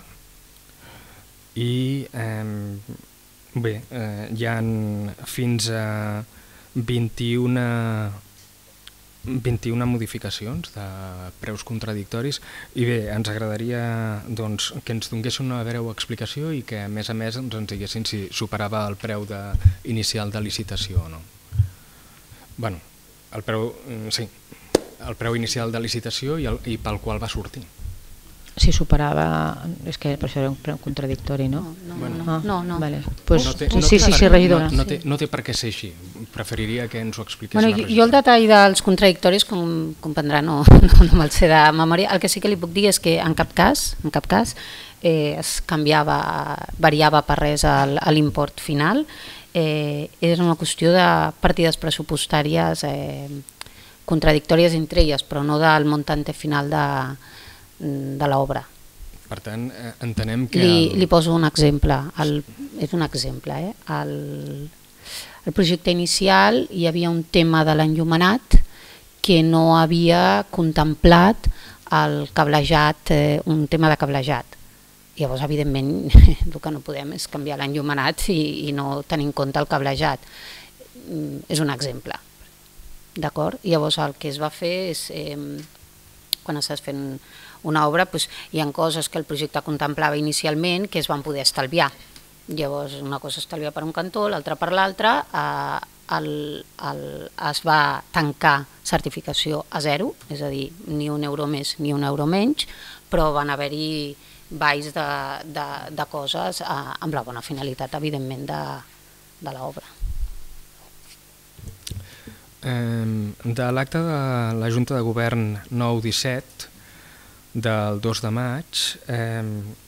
i eh, bé, eh, hi ha fins a vint-i-una vint-i-una modificacions de preus contradictoris, i bé, ens agradaria doncs, que ens donguessin una breu explicació i que a més a més ens, ens diguessin si superava el preu de, inicial de licitació o no. Bueno, el preu, sí, el preu inicial de licitació i, el, i pel qual va sortir. Si superava, és que per això era un preu contradictori, no? No, no, Bueno. no, no, no. Vale. Pues, No té, sí, no sí, té sí, per- sí, regidora. No, no, té, no té per què ser així. Preferiria que ens ho expliqués Bueno, la jo, regidora. jo el detall dels contradictoris, com comprendrà, no, no, no me'l sé de memòria. El que sí que li puc dir és que en cap cas, en cap cas eh, es canviava, variava per res el- l'import final. Eh, és una qüestió de partides pressupostàries eh, contradictòries entre elles, però no del montante final de, de l'obra. Per tant, eh, entenem que... Li, el... li poso un exemple, el, és un exemple. Eh? El, el projecte inicial hi havia un tema de l'enllumenat que no havia contemplat el cablejat, eh, un tema de cablejat. Llavors, evidentment, el que no podem és canviar l'enllumenat i, i no tenir en compte el cablejat. Mm, és un exemple. D'acord? Llavors, el que es va fer és, eh, quan estàs fent una obra, doncs, hi ha coses que el projecte contemplava inicialment que es van poder estalviar. Llavors, una cosa estalviar per un cantó, l'altra per l'altre, eh, el, el, es va tancar certificació a zero, és a dir, ni un euro més ni un euro menys, però van haver-hi valls de, de, de coses eh, amb la bona finalitat, evidentment, de, de l'obra. Eh, de l'acte de la Junta de Govern nou disset del dos de maig eh,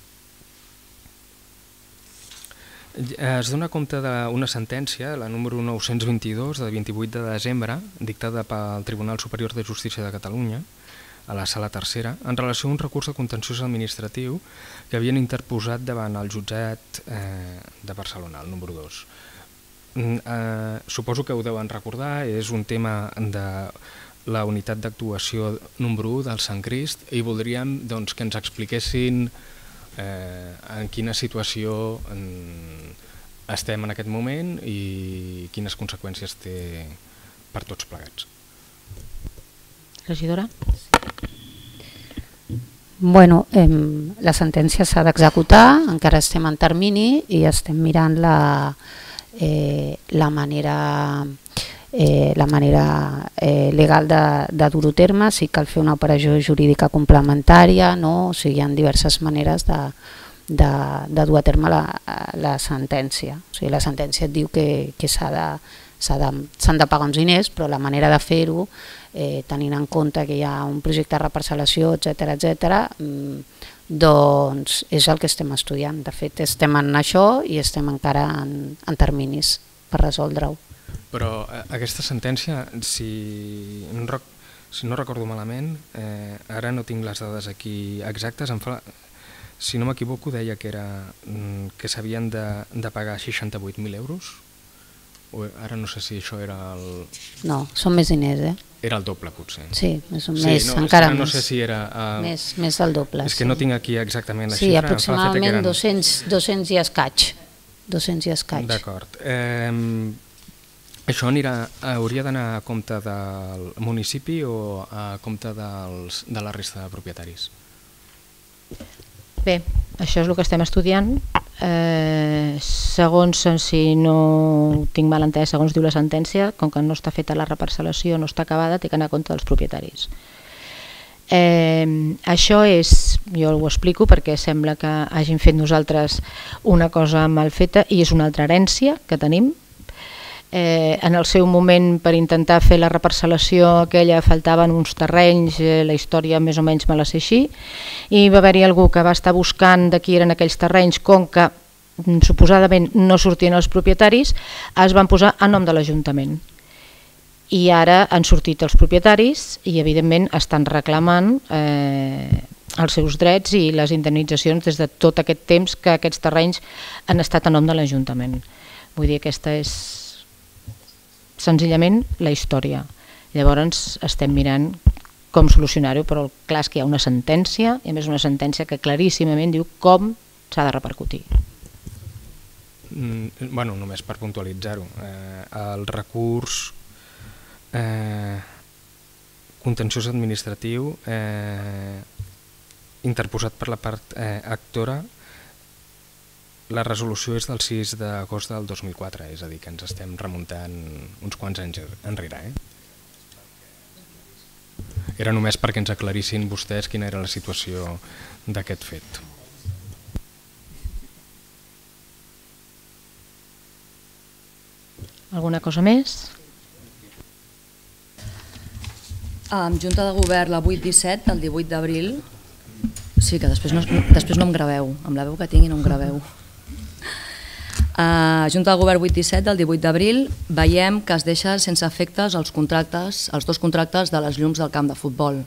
es dona compte d'una sentència, la número nou-cents vint-i-dos de vint-i-vuit de desembre, dictada pel Tribunal Superior de Justícia de Catalunya a la sala tercera, en relació a un recurs de contenciós administratiu que havien interposat davant el jutjat eh, de Barcelona, el número dos. Eh, suposo que ho deuen recordar, és un tema de la unitat d'actuació número u del Sant Crist, i voldríem doncs, que ens expliquessin eh, en quina situació en, estem en aquest moment i quines conseqüències té per tots plegats. Regidora? Bueno, eh, la sentència s'ha d'executar, encara estem en termini i estem mirant la, eh, la manera... Eh, la manera eh, legal de, de dur-ho a terme, si cal fer una operació jurídica complementària, no? O sigui, hi ha diverses maneres de, de, de dur a terme la, la sentència. O sigui, la sentència et diu que, que s'ha de, s'ha de, s'han de pagar uns diners, però la manera de fer-ho, eh, tenint en compte que hi ha un projecte de reparcel·lació, etcètera, etcètera, doncs és el que estem estudiant. De fet, estem en això i estem encara en, en terminis per resoldre-ho. Però aquesta sentència, si no, rec si no recordo malament, eh, ara no tinc les dades aquí exactes, em fa, si no m'equivoco deia que, era, que s'havien de, de pagar seixanta-vuit mil euros ara no sé si això era el... No, són més diners, eh? Era el doble, potser. Sí, més, sí, més no, encara no més. sé si era... Uh, més, més del doble. És que sí. no tinc aquí exactament la sí, xifra. Sí, aproximadament eren... dos-cents, dos-cents i escaig. dos-cents i escaig. D'acord. Eh, això anirà, hauria d'anar a compte del municipi o a compte dels, de la resta de propietaris? Bé, això és el que estem estudiant. Eh, segons, si no ho tinc mal entès, segons diu la sentència, com que no està feta la reparcel·lació, no està acabada, té que anar a compte dels propietaris. Eh, això és, jo ho explico perquè sembla que hagin fet nosaltres una cosa mal feta i és una altra herència que tenim. Eh, en el seu moment, per intentar fer la reparcel·lació aquella, faltaven uns terrenys, eh, la història més o menys me la sé així, i va haver-hi algú que va estar buscant de qui eren aquells terrenys, com que suposadament no sortien els propietaris, es van posar a nom de l'Ajuntament. I ara han sortit els propietaris i evidentment estan reclamant eh, els seus drets i les indemnitzacions des de tot aquest temps que aquests terrenys han estat a nom de l'Ajuntament. Vull dir, aquesta és senzillament la història. Llavors estem mirant com solucionar-ho, però clar és que hi ha una sentència, i a més una sentència que claríssimament diu com s'ha de repercutir. Mm, bueno, només per puntualitzar-ho. Eh, el recurs eh, contenciós administratiu eh, interposat per la part eh, actora, la resolució és del sis d'agost del dos mil quatre, és a dir, que ens estem remuntant uns quants anys enrere. Eh? Era només perquè ens aclarissin vostès quina era la situació d'aquest fet. Alguna cosa més? Amb Junta de Govern la vuit disset del divuit d'abril, sí que després no, després no em graveu, amb la veu que tingui no em graveu. Uh, Junta de Govern vuit disset del divuit d'abril veiem que es deixa sense efectes els contractes, els dos contractes de les llums del camp de futbol.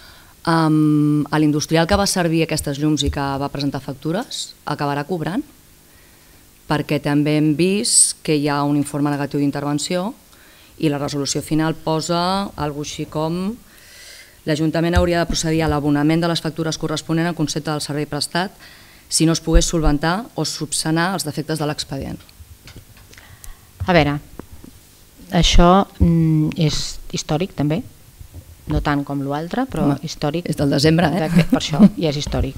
Um, a l'industrial que va servir aquestes llums i que va presentar factures acabarà cobrant, perquè també hem vist que hi ha un informe negatiu d'intervenció i la resolució final posa alguna cosa així com l'Ajuntament hauria de procedir a l'abonament de les factures corresponent al concepte del servei prestat si no es pogués solventar o subsanar els defectes de l'expedient. A veure, això mm, és històric també, no tant com l'altre, però Home, històric. És del desembre, eh? Per això ja és històric.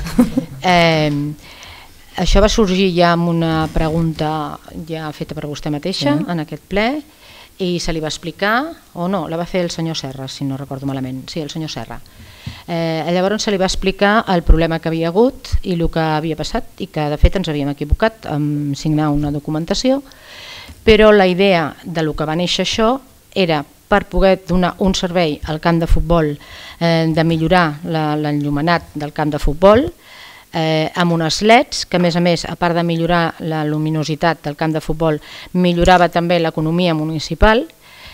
Eh, això va sorgir ja amb una pregunta ja feta per vostè mateixa Sí. en aquest ple i se li va explicar, o no, la va fer el senyor Serra, si no recordo malament, sí, el senyor Serra. Eh, llavors se li va explicar el problema que havia hagut i el que havia passat i que de fet ens havíem equivocat en signar una documentació, però la idea de lo que va néixer això era per poder donar un servei al camp de futbol, eh, de millorar l'enllumenat del camp de futbol, eh, amb unes leds que a més a més, a part de millorar la luminositat del camp de futbol, millorava també l'economia municipal.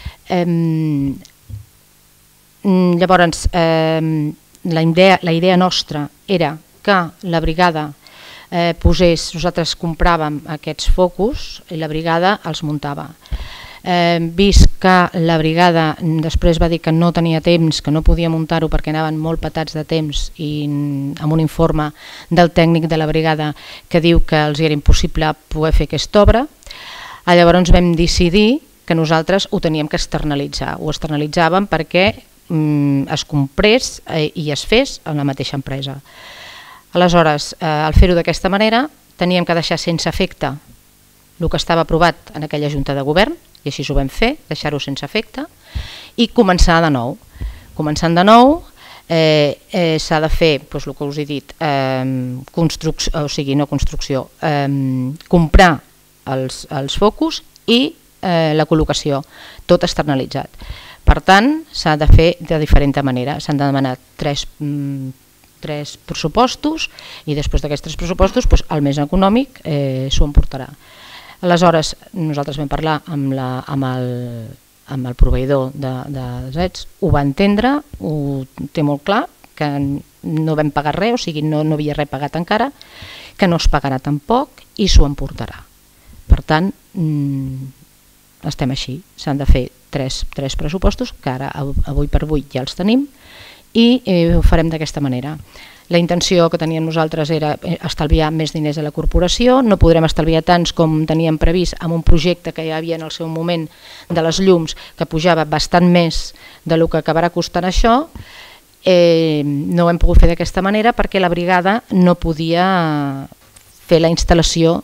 Eh, Llavors, eh, la, idea, la idea nostra era que la brigada eh, posés, nosaltres compràvem aquests focus i la brigada els muntava. Eh, vist que la brigada després va dir que no tenia temps, que no podia muntar-ho perquè anaven molt patats de temps i amb un informe del tècnic de la brigada que diu que els era impossible poder fer aquesta obra, llavors vam decidir que nosaltres ho teníem que externalitzar. Ho externalitzàvem perquè es comprés i es fes en la mateixa empresa. Aleshores, al fer-ho d'aquesta manera, teníem que deixar sense efecte el que estava aprovat en aquella Junta de Govern, i així ho vam fer, deixar-ho sense efecte, i començar de nou. Començant de nou, eh, eh, s'ha de fer, doncs, el que us he dit, eh, construcció, o sigui, no construcció, eh, comprar els, els focus i eh, la col·locació, tot externalitzat. Per tant, s'ha de fer de diferent manera. S'han de demanar tres, mm, tres pressupostos i després d'aquests tres pressupostos doncs, el més econòmic eh, s'ho emportarà. Aleshores, nosaltres vam parlar amb, la, amb, el, amb el proveïdor de, de drets, ho va entendre, ho té molt clar, que no vam pagar res, o sigui, no, no havia res pagat encara, que no es pagarà tampoc i s'ho emportarà. Per tant, mm, estem així, s'han de fer tres, tres pressupostos, que ara avui per avui ja els tenim, i eh, ho farem d'aquesta manera. La intenció que teníem nosaltres era estalviar més diners a la corporació, no podrem estalviar tants com teníem previst amb un projecte que hi havia en el seu moment de les llums, que pujava bastant més del que acabarà costant això. Eh, no ho hem pogut fer d'aquesta manera perquè la brigada no podia fer la instal·lació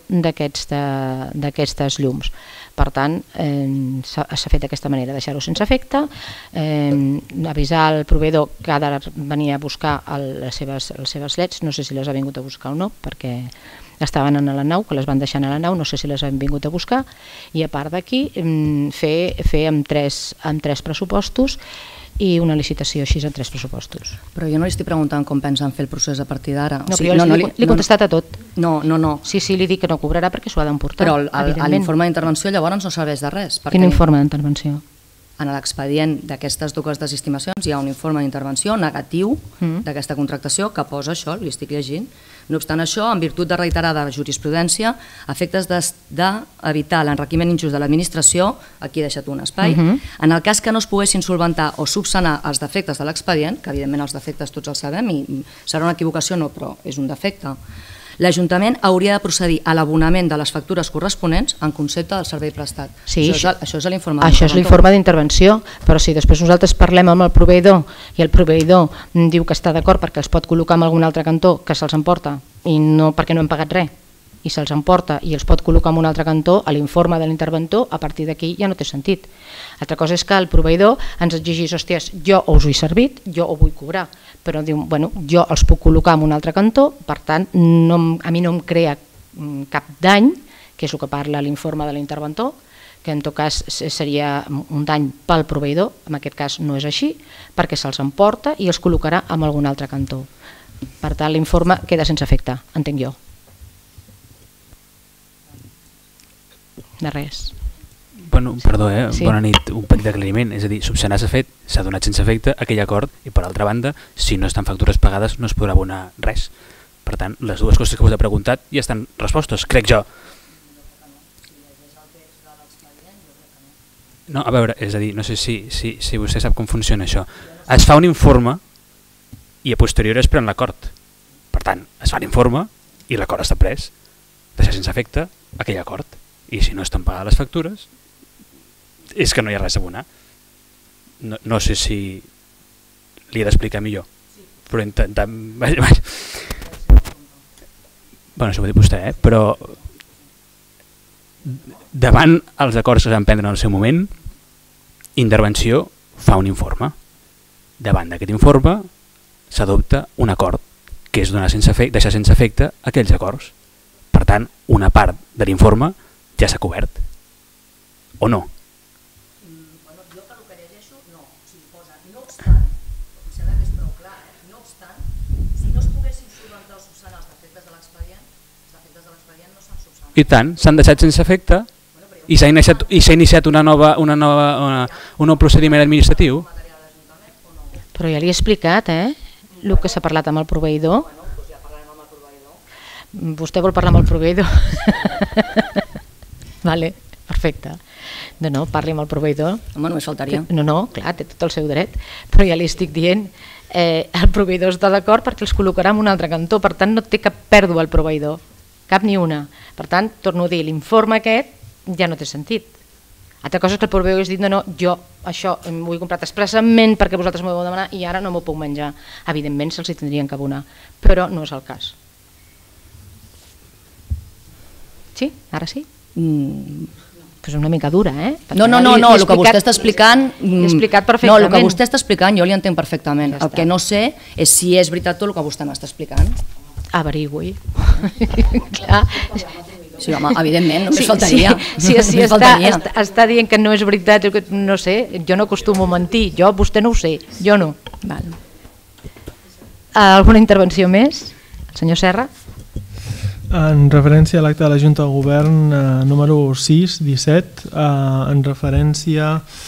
d'aquestes llums. Per tant, eh, s'ha fet d'aquesta manera, deixar-ho sense efecte, eh, avisar al proveïdor que ha de venir a buscar el, les, seves, les seves leds, no sé si les ha vingut a buscar o no, perquè estaven a la nau, que les van deixar a la nau, no sé si les han vingut a buscar, i a part d'aquí fer, fer amb, tres, amb tres pressupostos i una licitació així en tres pressupostos. Però jo no li estic preguntant com pensen fer el procés a partir d'ara. No, o sigui, però jo no, li, li he contestat a tot. No, no, no. Sí, sí, li dic que no cobrarà perquè s'ho ha d'emportar. Però l'informe d'intervenció llavors no serveix de res. Quin informe d'intervenció? En l'expedient d'aquestes dues desestimacions hi ha un informe d'intervenció negatiu mm. d'aquesta contractació que posa això, li estic llegint. No obstant això, en virtut de reiterada jurisprudència, a efectes d'evitar l'enriquiment injust de l'administració, aquí he deixat un espai, mm-hmm. en el cas que no es poguessin solventar o subsanar els defectes de l'expedient, que evidentment els defectes tots els sabem i serà una equivocació no, però és un defecte, l'Ajuntament hauria de procedir a l'abonament de les factures corresponents en concepte del servei prestat. Sí, això, això és l'informe Això és l'informe d'intervenció, però si després nosaltres parlem amb el proveïdor i el proveïdor diu que està d'acord perquè els pot col·locar en algun altre cantó que se'ls emporta i no perquè no hem pagat res i se'ls emporta i els pot col·locar en un altre cantó, a l'informe de l'interventor, a partir d'aquí ja no té sentit. Altra cosa és que el proveïdor ens exigís, hòsties, jo us ho he servit, jo ho vull cobrar, però diu, bueno, jo els puc col·locar en un altre cantó, per tant, no, a mi no em crea cap dany, que és el que parla l'informe de l'interventor, que en tot cas seria un dany pel proveïdor, en aquest cas no és així, perquè se'ls emporta i els col·locarà en algun altre cantó. Per tant, l'informe queda sense efecte, entenc jo. De res. Bueno, perdó, eh? Sí. Bona nit, un petit aclariment, és a dir, subsanar s'ha fet, s'ha donat sense efecte aquell acord i per altra banda, si no estan factures pagades no es podrà abonar res. Per tant, les dues coses que us he preguntat ja estan respostes, crec jo. No, a veure, és a dir, no sé si, si, si vostè sap com funciona això. Es fa un informe i a posteriori es pren l'acord. Per tant, es fa l'informe i l'acord està pres. Deixar sense efecte aquell acord. I si no estan pagades les factures, és que no hi ha res a abonar. No, no sé si li he d'explicar millor, però intentar... Bueno, això ho ha dit vostè, eh? Però davant els acords que es van prendre en el seu moment, intervenció fa un informe. Davant d'aquest informe s'adopta un acord, que és donar sense efecte, deixar sense efecte aquells acords. Per tant, una part de l'informe ja s'ha cobert, o no? Bueno, jo per el que llegeixo, no. O sigui, posa, no obstant, em sembla que és prou clar, eh? No obstant, si no es poguessin solventar o subsanar els defectes de l'expedient, els defectes de l'expedient no s'han subsanat. I tant, s'han deixat sense efecte i s'ha iniciat, i s'ha iniciat una nova, una nova, una, un nou procediment administratiu. Però ja li he explicat, eh? El que s'ha parlat amb el proveïdor. Bueno, doncs ja parlarem amb el proveïdor. Vostè vol parlar amb el proveïdor? Vale, perfecte. No, no, parli amb el proveïdor. Home, només faltaria. No, no, clar, té tot el seu dret, però ja li estic dient, eh, el proveïdor està d'acord perquè els col·locarà en un altre cantó, per tant no té cap pèrdua el proveïdor, cap ni una. Per tant, torno a dir, l'informe aquest ja no té sentit. Altra cosa és que el proveïdor hagués dit, no, no, jo això m'ho he comprat expressament perquè vosaltres m'ho heu demanar i ara no m'ho puc menjar. Evidentment se'ls hi tindrien que abonar, però no és el cas. Sí? Ara sí? Mm. Pues una mica dura, eh? Perquè no, no, no, no, el que vostè està explicant... He explicat perfectament. No, el que vostè està explicant jo li entenc perfectament. Ja el que no sé és si és veritat tot el que vostè m'està explicant. Averigui. Clar. Sí, home, evidentment, només sí, faltaria. Sí, sí, sí està, faltaria. Està, està dient que no és veritat, no sé, jo no acostumo a mentir, jo, vostè no ho sé, jo no. Val. Alguna intervenció més? El senyor Serra? En referència a l'acte de la Junta de Govern eh, número sis disset, eh, en referència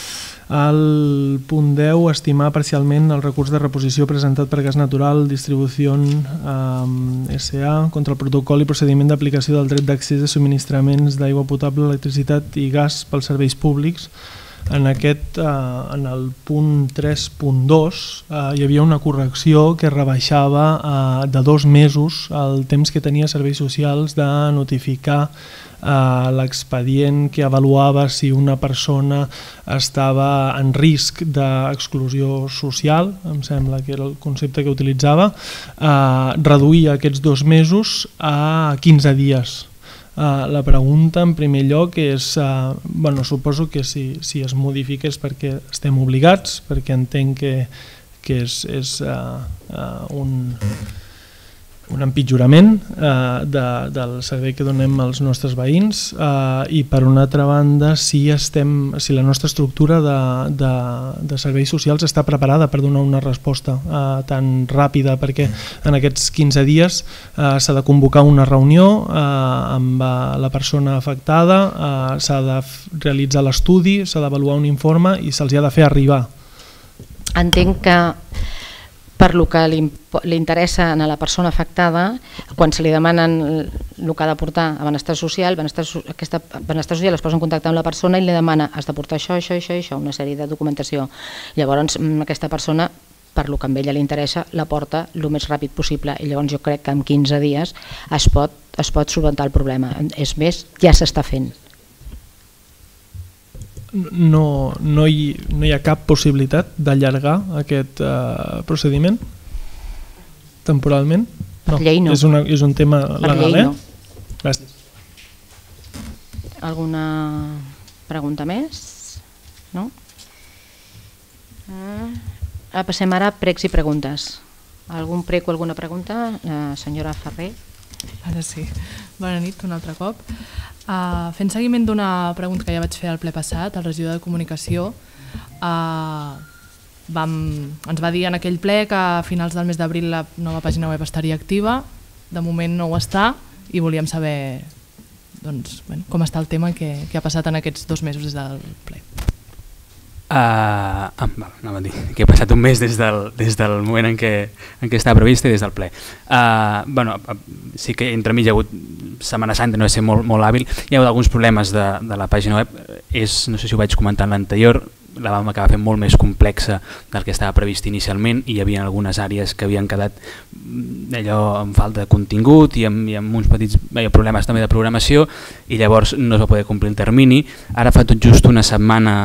Al punt deu, estimar parcialment el recurs de reposició presentat per Gas Natural Distribució eh, S A contra el protocol i procediment d'aplicació del dret d'accés a subministraments d'aigua potable, electricitat i gas pels serveis públics. En, aquest, eh, en el punt tres punt dos eh, hi havia una correcció que rebaixava eh, de dos mesos el temps que tenia serveis socials de notificar eh, l'expedient que avaluava si una persona estava en risc d'exclusió social, em sembla que era el concepte que utilitzava, eh, reduir aquests dos mesos a quinze dies. Uh, la pregunta en primer lloc és, uh, bueno, suposo que si, si es modifica és perquè estem obligats, perquè entenc que, que és, és uh, uh, un, un empitjorament uh, de, del servei que donem als nostres veïns uh, i per una altra banda si, estem, si la nostra estructura de, de, de serveis socials està preparada per donar una resposta uh, tan ràpida, perquè en aquests quinze dies uh, s'ha de convocar una reunió uh, amb uh, la persona afectada, uh, s'ha de realitzar l'estudi, s'ha d'avaluar un informe i se'ls ha de fer arribar. Entenc que per lo que li, li interessa a la persona afectada, quan se li demanen el que ha de portar a benestar social, benestar, aquesta benestar social es posa en contacte amb la persona i li demana has de portar això, això, això, això, una sèrie de documentació. Llavors aquesta persona, per lo que a ella li interessa, la porta el més ràpid possible i llavors jo crec que en quinze dies es pot, es pot solventar el problema. És més, ja s'està fent. No, no, hi, no hi ha cap possibilitat d'allargar aquest uh, procediment temporalment? No. Per llei no. És, una, és un tema legal, per llei, eh? No. Gràcies. Alguna pregunta més? No? Uh, passem ara a pregs i preguntes. Algun prec o alguna pregunta? Uh, senyora Ferrer. Ara sí. Bona nit, un altre cop. Uh, fent seguiment d'una pregunta que ja vaig fer al ple passat, el regidor de Comunicació uh, vam, ens va dir en aquell ple que a finals del mes d'abril la nova pàgina web estaria activa, de moment no ho està i volíem saber doncs, bueno, com està el tema i què, què ha passat en aquests dos mesos des del ple. Uh, ah, val, anava a dir que he passat un mes des del, des del moment en què, en què estava previst i des del ple. Uh, bueno, sí que entremig hi ha hagut Setmana Santa, no va ser molt, molt hàbil, hi ha hagut alguns problemes de, de la pàgina web, és, no sé si ho vaig comentar en l'anterior, la vam acabar fent molt més complexa del que estava previst inicialment i hi havia algunes àrees que havien quedat allò amb falta de contingut i amb, i amb uns petits hi ha problemes també de programació i llavors no es va poder complir el termini. Ara fa tot just una setmana,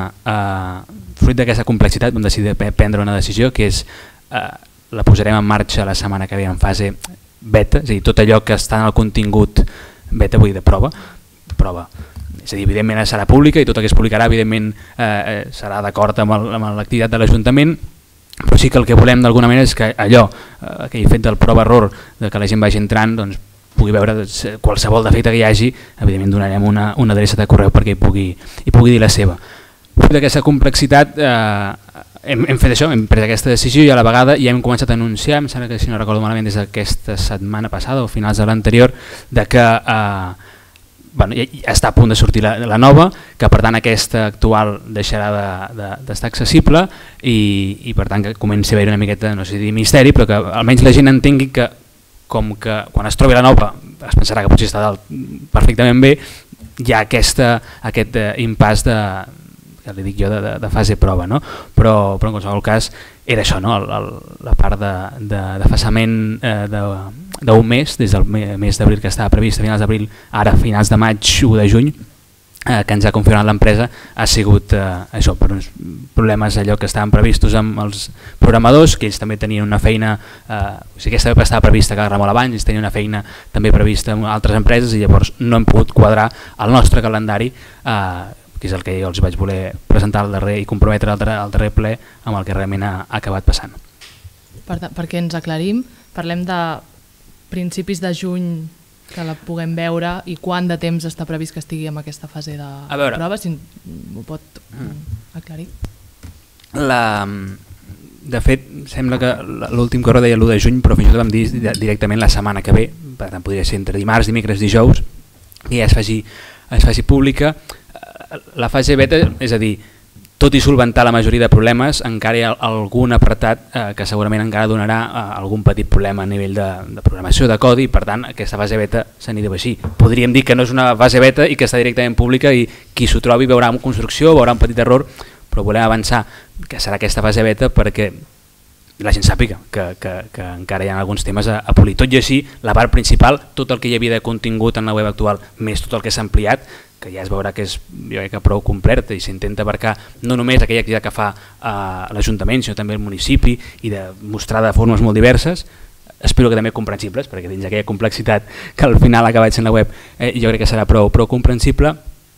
eh, fruit d'aquesta complexitat, vam decidir prendre una decisió que és eh, la posarem en marxa la setmana que ve en fase beta, és a dir, tot allò que està en el contingut beta, vull dir de prova, prova. És a dir, evidentment serà pública i tot el que es publicarà evidentment eh, serà d'acord amb l'activitat de l'Ajuntament, però sí que el que volem d'alguna manera és que allò, eh, aquell fet del prova-error, de que la gent vagi entrant, doncs, pugui veure doncs, qualsevol defecte que hi hagi, evidentment donarem una, una adreça de correu perquè hi pugui, hi pugui dir la seva. Fruit d'aquesta complexitat eh, hem, hem fet això, hem pres aquesta decisió i a la vegada ja hem començat a anunciar, em sembla que si no recordo malament des d'aquesta setmana passada o finals de l'anterior, de que eh, bueno, ja, ja està a punt de sortir la, la nova, que per tant aquesta actual deixarà d'estar de, de, accessible i, i per tant que comenci a haver una miqueta, no sé si dir misteri, però que almenys la gent entengui que com que quan es trobi la nova es pensarà que potser està dalt perfectament bé, hi ha aquesta, aquest uh, impàs de, que li dic jo, de, de, de fase prova, no? però, però en qualsevol cas era això, no? el, el, la part de, de, de fassament eh, d'un mes, des del mes d'abril que estava previst a finals d'abril, ara a finals de maig o de juny, eh, que ens ha confirmat l'empresa, ha sigut eh, això, per uns problemes allò que estaven previstos amb els programadors, que ells també tenien una feina, eh, o sigui, aquesta estava prevista que molt abans, ells tenien una feina també prevista en altres empreses i llavors no hem pogut quadrar el nostre calendari, eh, que és el que jo els vaig voler presentar al darrer i comprometre al darrer, al darrer ple amb el que realment ha, ha acabat passant. Per, perquè ens aclarim, parlem de principis de juny que la puguem veure i quant de temps està previst que estigui en aquesta fase de prova, si m'ho pot aclarir. La, de fet, sembla que l'últim correu deia l'u de juny, però fins i tot vam dir directament la setmana que ve, per tant podria ser entre dimarts, dimecres, dijous, i ja es faci, es faci pública. La fase beta, és a dir, tot i solventar la majoria de problemes, encara hi ha algun apartat eh, que segurament encara donarà eh, algun petit problema a nivell de, de programació de codi, i per tant aquesta fase beta se n'hi diu així. Podríem dir que no és una fase beta i que està directament pública i qui s'ho trobi veurà una construcció, veurà un petit error, però volem avançar que serà aquesta fase beta perquè la gent sàpiga que, que, que encara hi ha alguns temes a, a polir. Tot i així, la part principal, tot el que hi havia de contingut en la web actual, més tot el que s'ha ampliat, que ja es veurà que és jo crec que prou completa i s'intenta abarcar no només aquella activitat que fa eh, l'Ajuntament, sinó també el municipi, i de mostrar de formes molt diverses, espero que també comprensibles, perquè dins d'aquella complexitat que al final ha acabat sent la web, eh, jo crec que serà prou, prou comprensible,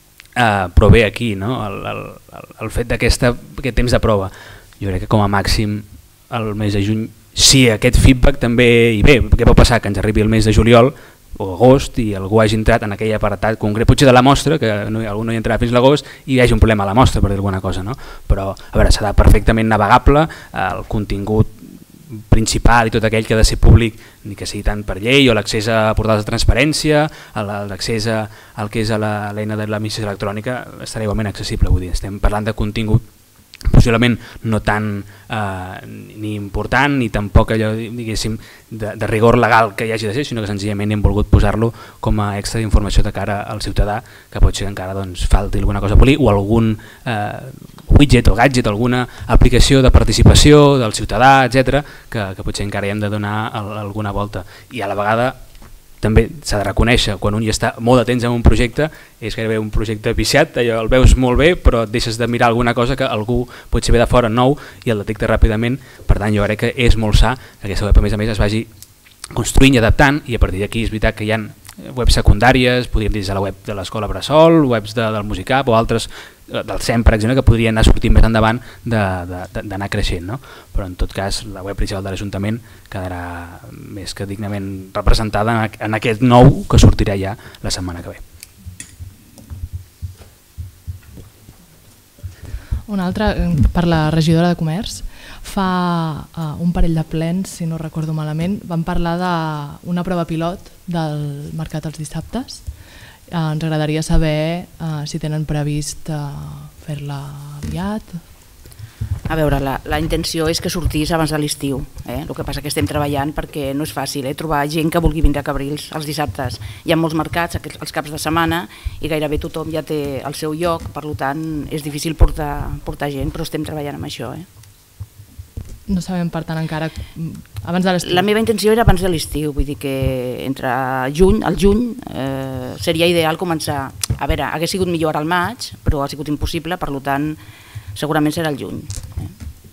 eh, però bé aquí, no? el, el, el fet d'aquest temps de prova, jo crec que com a màxim el mes de juny, si aquest feedback també, i bé, què pot passar? Que ens arribi el mes de juliol o agost i algú hagi entrat en aquell apartat concret, potser de la mostra, que no, algú no hi entrarà fins l'agost i hi hagi un problema a la mostra, per dir alguna cosa, no? Però a veure, serà perfectament navegable, el contingut principal i tot aquell que ha de ser públic, ni que sigui tant per llei, o l'accés a portals de transparència, l'accés al que és l'eina de l'administració electrònica, estarà igualment accessible. Vull dir, estem parlant de contingut possiblement no tan eh, ni important ni tampoc allò, diguéssim, de, de rigor legal que hi hagi de ser, sinó que senzillament hem volgut posar-lo com a extra d'informació de cara al ciutadà, que pot ser que encara doncs, falti alguna cosa a polir, o algun eh, widget o gadget, alguna aplicació de participació del ciutadà, etcètera, que, que potser encara hi hem de donar alguna volta. I a la vegada també s'ha de reconèixer, quan un ja està molt de temps en un projecte, és gairebé un projecte viciat, allò el veus molt bé però et deixes de mirar alguna cosa que algú potser ve de fora nou i el detecta ràpidament. Per tant, jo crec que és molt sa que aquesta web a més a més es vagi construint i adaptant, i a partir d'aquí és veritat que hi ha webs secundàries, podríem dir de la web de l'Escola Bressol, webs de, del Musicap o altres, del SEM per exemple, que podrien anar sortint més endavant d'anar creixent, no? Però en tot cas la web principal de l'Ajuntament quedarà més que dignament representada en aquest nou que sortirà ja la setmana que ve. Una altra, per la regidora de Comerç, fa uh, un parell de plens, si no recordo malament, vam parlar d'una prova pilot del mercat els dissabtes. Uh, ens agradaria saber uh, si tenen previst uh, fer-la aviat. A veure, la, la intenció és que sortís abans de l'estiu. Eh? El que passa que estem treballant perquè no és fàcil eh? trobar gent que vulgui vindre a Cabrils els dissabtes. Hi ha molts mercats els caps de setmana i gairebé tothom ja té el seu lloc, per tant és difícil portar, portar gent, però estem treballant amb això. Eh? No sabem, per tant, encara abans de l'estiu. La meva intenció era abans de l'estiu, vull dir que entre juny, al juny eh, seria ideal començar. A veure, hagués sigut millor al maig, però ha sigut impossible, per tant segurament serà el juny. Eh?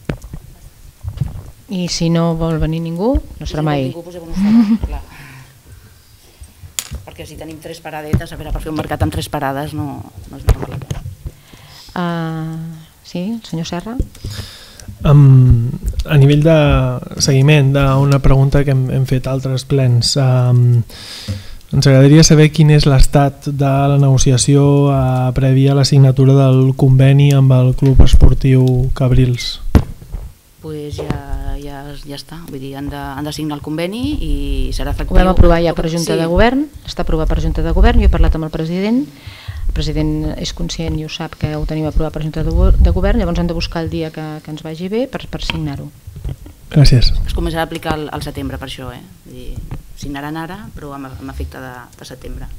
I si no vol venir ningú, no serà mai. Si no vol ningú, posem un clar. Perquè si tenim tres paradetes, a veure, per fer un mercat amb tres parades no, no és normal. Uh, sí, el senyor Serra? Um, a nivell de seguiment d'una pregunta que hem, hem fet altres plens, um, ens agradaria saber quin és l'estat de la negociació uh, prèvia a la signatura del conveni amb el Club Esportiu Cabrils. Pues ja, ja, ja està, vull dir, han de, han de signar el conveni i serà efectiu. Ho vam aprovar ja per Junta sí. de Govern, està aprovat per Junta de Govern, jo he parlat amb el president, el president és conscient i ho sap que ho tenim aprovat per Junta de Govern, llavors han de buscar el dia que, que ens vagi bé per, per signar-ho. Gràcies. Es començarà a aplicar al, al setembre per això, eh? Vull dir, signaran ara però amb, amb efecte de, de setembre.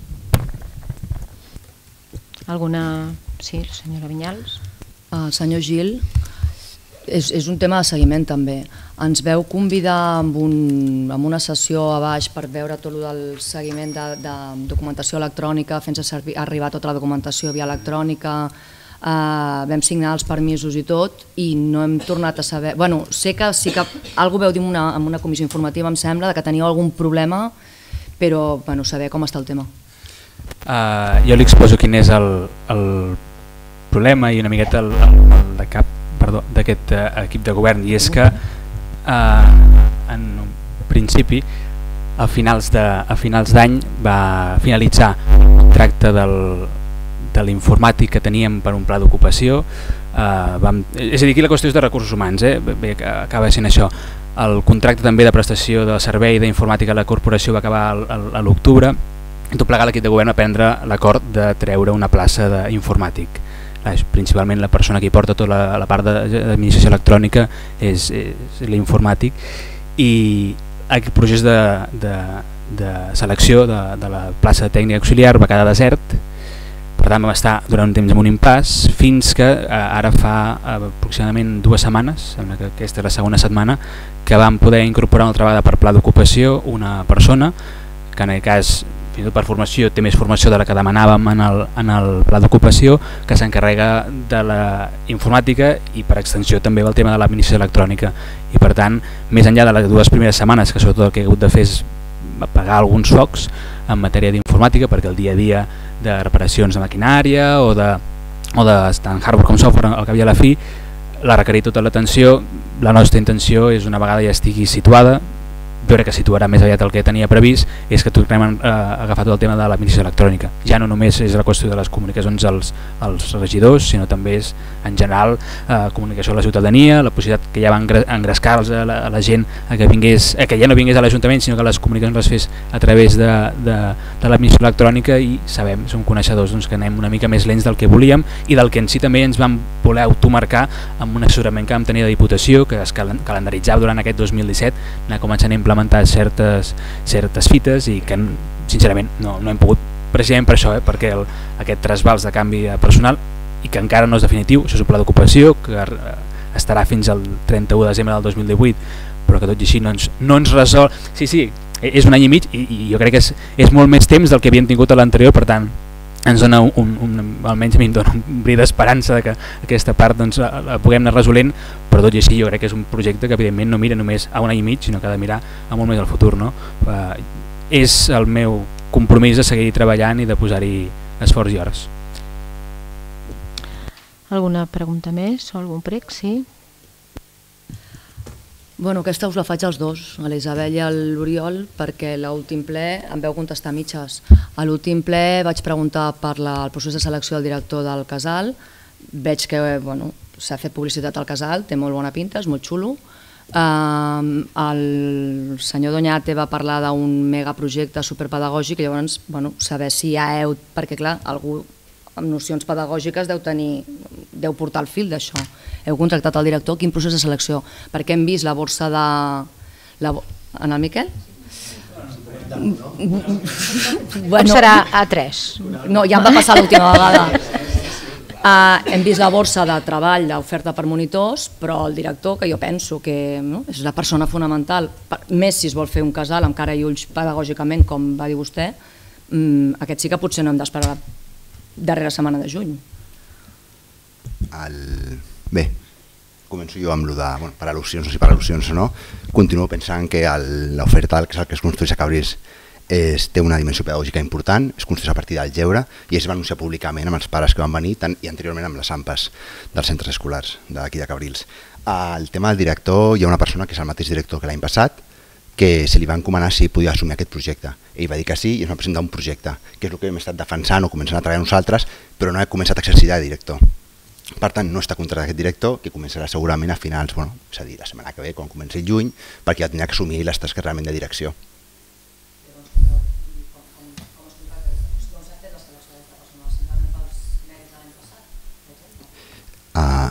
Alguna... Sí, senyora Vinyals. Uh, senyor Gil, és, és un tema de seguiment també. Ens veu convidar amb, un, amb una sessió a baix per veure tot el del seguiment de, de documentació electrònica, fent-se servir, arribar tota la documentació via electrònica, uh, vam signar els permisos i tot i no hem tornat a saber... Bueno, sé que sí que algú veu dir en una, en una comissió informativa, em sembla, de que teníeu algun problema, però bueno, saber com està el tema. Uh, jo li exposo quin és el, el problema i una miqueta el, el, el de cap d'aquest uh, equip de govern, i és que uh, en un principi a finals de, a finals d'any va finalitzar el contracte del, de l'informàtic que teníem per un pla d'ocupació. Uh, vam, és a dir, aquí la qüestió és de recursos humans, eh? Bé, acaba sent això. El contracte també de prestació del servei d'informàtica a la corporació va acabar a l'octubre, i tot plegat l'equip de govern va prendre l'acord de treure una plaça d'informàtic. principalment la persona que hi porta tota la, la part d'administració electrònica és, és l'informàtic, i aquest procés de, de, de selecció de, de la plaça de tècnic auxiliar va quedar desert. Per tant, vam estar durant un temps en un impàs fins que eh, ara fa eh, aproximadament dues setmanes, sembla que aquesta és la segona setmana, que vam poder incorporar una altra vegada per pla d'ocupació una persona que en aquest cas, fins i tot per formació, té més formació de la que demanàvem en el, en el pla d'ocupació, que s'encarrega de la informàtica i per extensió també del tema de l'administració electrònica. I per tant, més enllà de les dues primeres setmanes, que sobretot el que he hagut de fer és pagar alguns socs en matèria d'informàtica, perquè el dia a dia de reparacions de maquinària o de, o de tant hardware com software al cap i a la fi la requerir tota l'atenció. La nostra intenció és, una vegada ja estigui situada, jo crec que situarà més aviat el que tenia previst, és que tornem a agafar tot el tema de l'administració electrònica. Ja no només és la qüestió de les comunicacions als, als regidors, sinó també és en general eh, comunicació a la ciutadania, la possibilitat que ja va engrescar a la, a la gent a que, vingués, a que ja no vingués a l'Ajuntament, sinó que les comunicacions les fes a través de, de, de l'administració electrònica, i sabem, som coneixedors doncs, que anem una mica més lents del que volíem i del que en si també ens vam voler automarcar amb un assessorament que vam tenir de Diputació, que es calendaritzava durant aquest dos mil disset, anar començant a implementar certes, certes fites, i que sincerament no, no hem pogut, precisament per això, eh, perquè el, aquest trasbals de canvi personal, i que encara no és definitiu, això és un pla d'ocupació que eh, estarà fins al trenta-u de desembre del dos mil divuit, però que tot i així no ens, no ens resol. Sí, sí, és un any i mig, i, i jo crec que és, és molt més temps del que havíem tingut a l'anterior, per tant ens dona un, un, almenys a mi em dona un bri d'esperança de que aquesta part doncs, la, la puguem anar resolent, però tot i així jo crec que és un projecte que evidentment no mira només a un any i mig, sinó que ha de mirar a molt més al futur, no? Uh, és el meu compromís de seguir treballant i de posar-hi esforç i hores. Alguna pregunta més o algun prec? Sí? Bueno, aquesta us la faig als dos, a la Isabel i a l'Oriol, perquè l'últim ple em veu contestar mitges. A l'últim ple vaig preguntar per la, el procés de selecció del director del casal, veig que bueno, s'ha fet publicitat al casal, té molt bona pinta, és molt xulo. Um, el senyor Doñate va parlar d'un megaprojecte superpedagògic, i llavors bueno, saber si ja heu, perquè clar, algú amb nocions pedagògiques deu tenir, deu portar el fil d'això. Heu contractat el director, quin procés de selecció? Perquè hem vist la borsa de... La... En el Miquel? Bueno, serà a tres. No, ja em va passar l'última vegada. Uh, hem vist la borsa de treball d'oferta per monitors, però el director, que jo penso que no, és la persona fonamental, per, més si es vol fer un casal amb cara i ulls pedagògicament, com va dir vostè, um, aquest sí que potser no hem d'esperar la darrera setmana de juny. El... Bé, començo jo amb el de, bueno, per al·lusions, no sé si per al·lusions o no, continuo pensant que l'oferta del casal que es construeix a Cabrils és, té una dimensió pedagògica important, es construeix a partir del lleure i es va anunciar públicament amb els pares que van venir tant, i anteriorment amb les AMPAs dels centres escolars d'aquí de Cabrils. El tema del director, hi ha una persona que és el mateix director que l'any passat, que se li va encomanar si podia assumir aquest projecte. Ell va dir que sí i ens va presentar un projecte, que és el que hem estat defensant o començant a treballar nosaltres, però no he començat a exercir de director. Per tant, no està contractat aquest director, que començarà segurament a finals, bueno, és a dir, la setmana que ve, quan comenci el juny, perquè ja tindrà que assumir les tasques realment de direcció. Uh,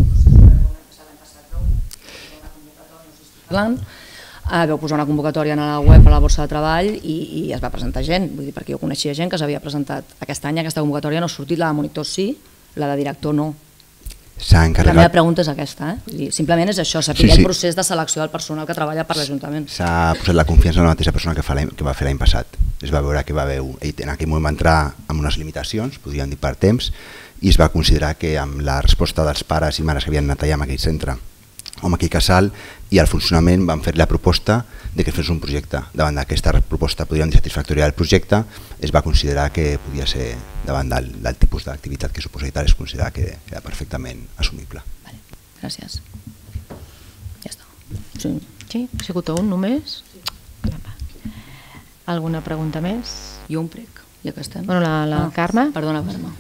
Uh, vau posar una convocatòria a la web a la borsa de treball i, i es va presentar gent, vull dir, perquè jo coneixia gent que s'havia presentat aquest any. Aquesta convocatòria no ha sortit, la de monitor sí, la de director no. Encarregat... La meva pregunta és aquesta, eh? Vull dir, simplement és això, saber sí, sí. el procés de selecció del personal que treballa per l'Ajuntament. S'ha posat la confiança en la mateixa persona que, fa que va fer l'any passat. Es va veure que va haver, ell en aquell moment va entrar amb unes limitacions, podríem dir per temps, i es va considerar que amb la resposta dels pares i mares que havien anat allà en aquell centre o en aquell casal i el funcionament van fer la proposta de que fes un projecte. Davant d'aquesta proposta, podríem dir satisfactòria del projecte, es va considerar que podia ser, davant del, del tipus d'activitat que suposa i tal, es considerar que era perfectament assumible. Vale. Gràcies. Ja està. Sí. Sí, ha sigut un només? Sí. Alguna pregunta més? I un prec, ja que estem. Bueno, la, la ah, Carme. Perdona, Carme.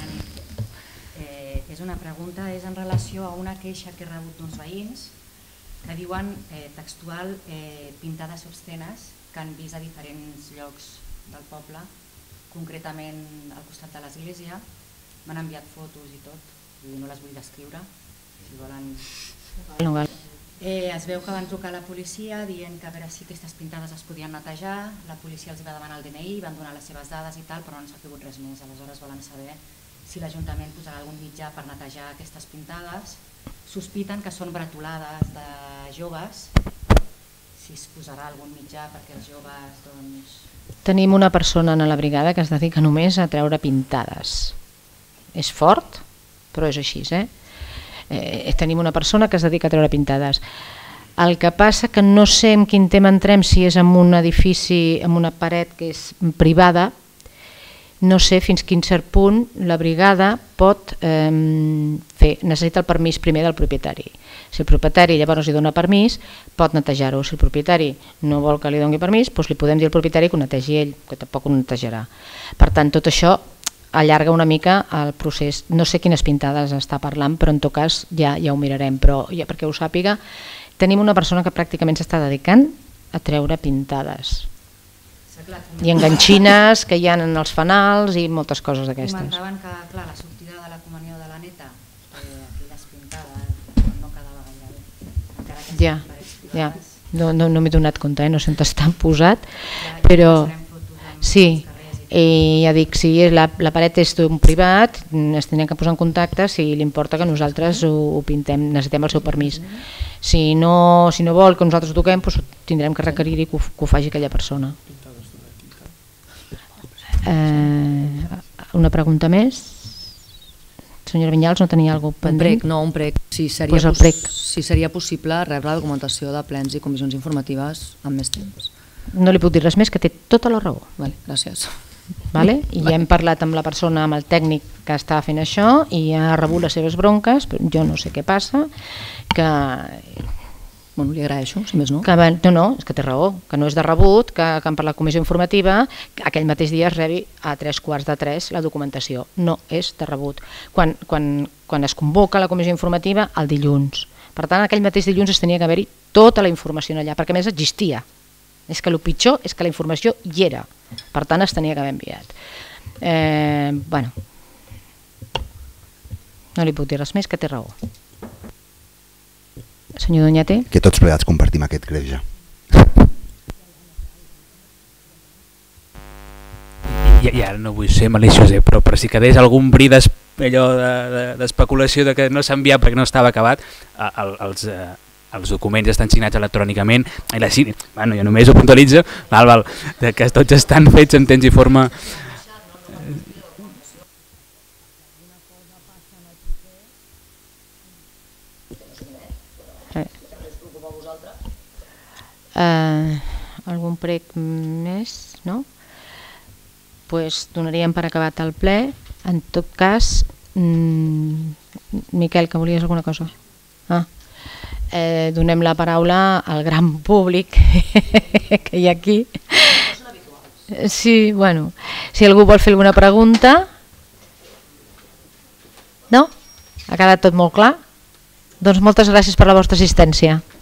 És una pregunta, és en relació a una queixa que he rebut d'uns veïns que diuen eh, textual eh, pintades obscenes que han vist a diferents llocs del poble, concretament al costat de l'església, m'han enviat fotos i tot, i no les vull descriure, si volen... No val. Eh, es veu que van trucar a la policia dient que a veure si aquestes pintades es podien netejar, la policia els va demanar el D N I, van donar les seves dades i tal, però no s'ha pogut res més. Aleshores volen saber si l'Ajuntament posarà algun mitjà per netejar aquestes pintades. Sospiten que són bretolades de joves, si es posarà algun mitjà perquè els joves doncs... Tenim una persona a la brigada que es dedica només a treure pintades. És fort, però és així, eh? Eh, tenim una persona que es dedica a treure pintades. El que passa que no sé en quin tema entrem, si és en un edifici, en una paret que és privada, no sé fins quin cert punt la brigada pot eh, fer, necessita el permís primer del propietari. Si el propietari llavors li dona permís, pot netejar-ho. Si el propietari no vol que li doni permís, doncs li podem dir al propietari que ho netegi ell, que tampoc ho netejarà. Per tant, tot això allarga una mica el procés. No sé quines pintades està parlant, però en tot cas ja, ja ho mirarem. Però ja perquè ho sàpiga, tenim una persona que pràcticament s'està dedicant a treure pintades. I enganxines que hi ha en els fanals i moltes coses d'aquestes. Comentaven que clar, la sortida de la comunió de la neta, eh, aquelles pintades no quedava gaire bé. Encara que ja, ja. No, no, no m'he donat compte, eh? No sé on estan posat, però sí. I ja dic, si la, la paret és d'un privat, es tindrien que posar en contacte si li importa que nosaltres ho, ho pintem, necessitem el seu permís. Si no, si no vol que nosaltres ho toquem, doncs tindrem que requerir-hi que, que ho faci aquella persona. Eh, una pregunta més? Senyora Vinyals, no tenia alguna cosa pendent? Un prec, no, un prec. Si seria, pues el prec. Si seria possible rebre la documentació de plens i comissions informatives amb més temps. No li puc dir res més, que té tota la raó. Vale, gràcies. Vale? I ja hem parlat amb la persona, amb el tècnic que està fent això i ha rebut les seves bronques, però jo no sé què passa, que... Bueno, li agraeixo, si més no. Que, no, no, és que té raó, que no és de rebut, que, que per la comissió informativa aquell mateix dia es rebi a tres quarts de tres la documentació. No és de rebut. Quan, quan, quan es convoca la comissió informativa, el dilluns. Per tant, aquell mateix dilluns es tenia que haver-hi tota la informació allà, perquè a més existia. És que el pitjor és que la informació hi era, per tant es tenia que haver enviat. Eh, bueno, no li puc dir res més, que té raó. Senyor Doñate? Que tots plegats compartim aquest greuge. I, i ara no vull ser maliciós, eh, però, però si quedés algun bri d'especulació de, de, de que no s'ha enviat perquè no estava acabat, el, els... Eh, els documents estan signats electrònicament i la Ciri, bueno, jo només ho puntualitzo, val, val, que tots estan fets en temps i forma. Eh. Uh, algun prec més, no? Pues donaríem per acabat el ple. En tot cas, mm, Miquel, que volies alguna cosa? Ah. Eh, donem la paraula al gran públic que hi ha aquí. Sí, bueno, si algú vol fer alguna pregunta. No? Ha quedat tot molt clar? Doncs moltes gràcies per la vostra assistència.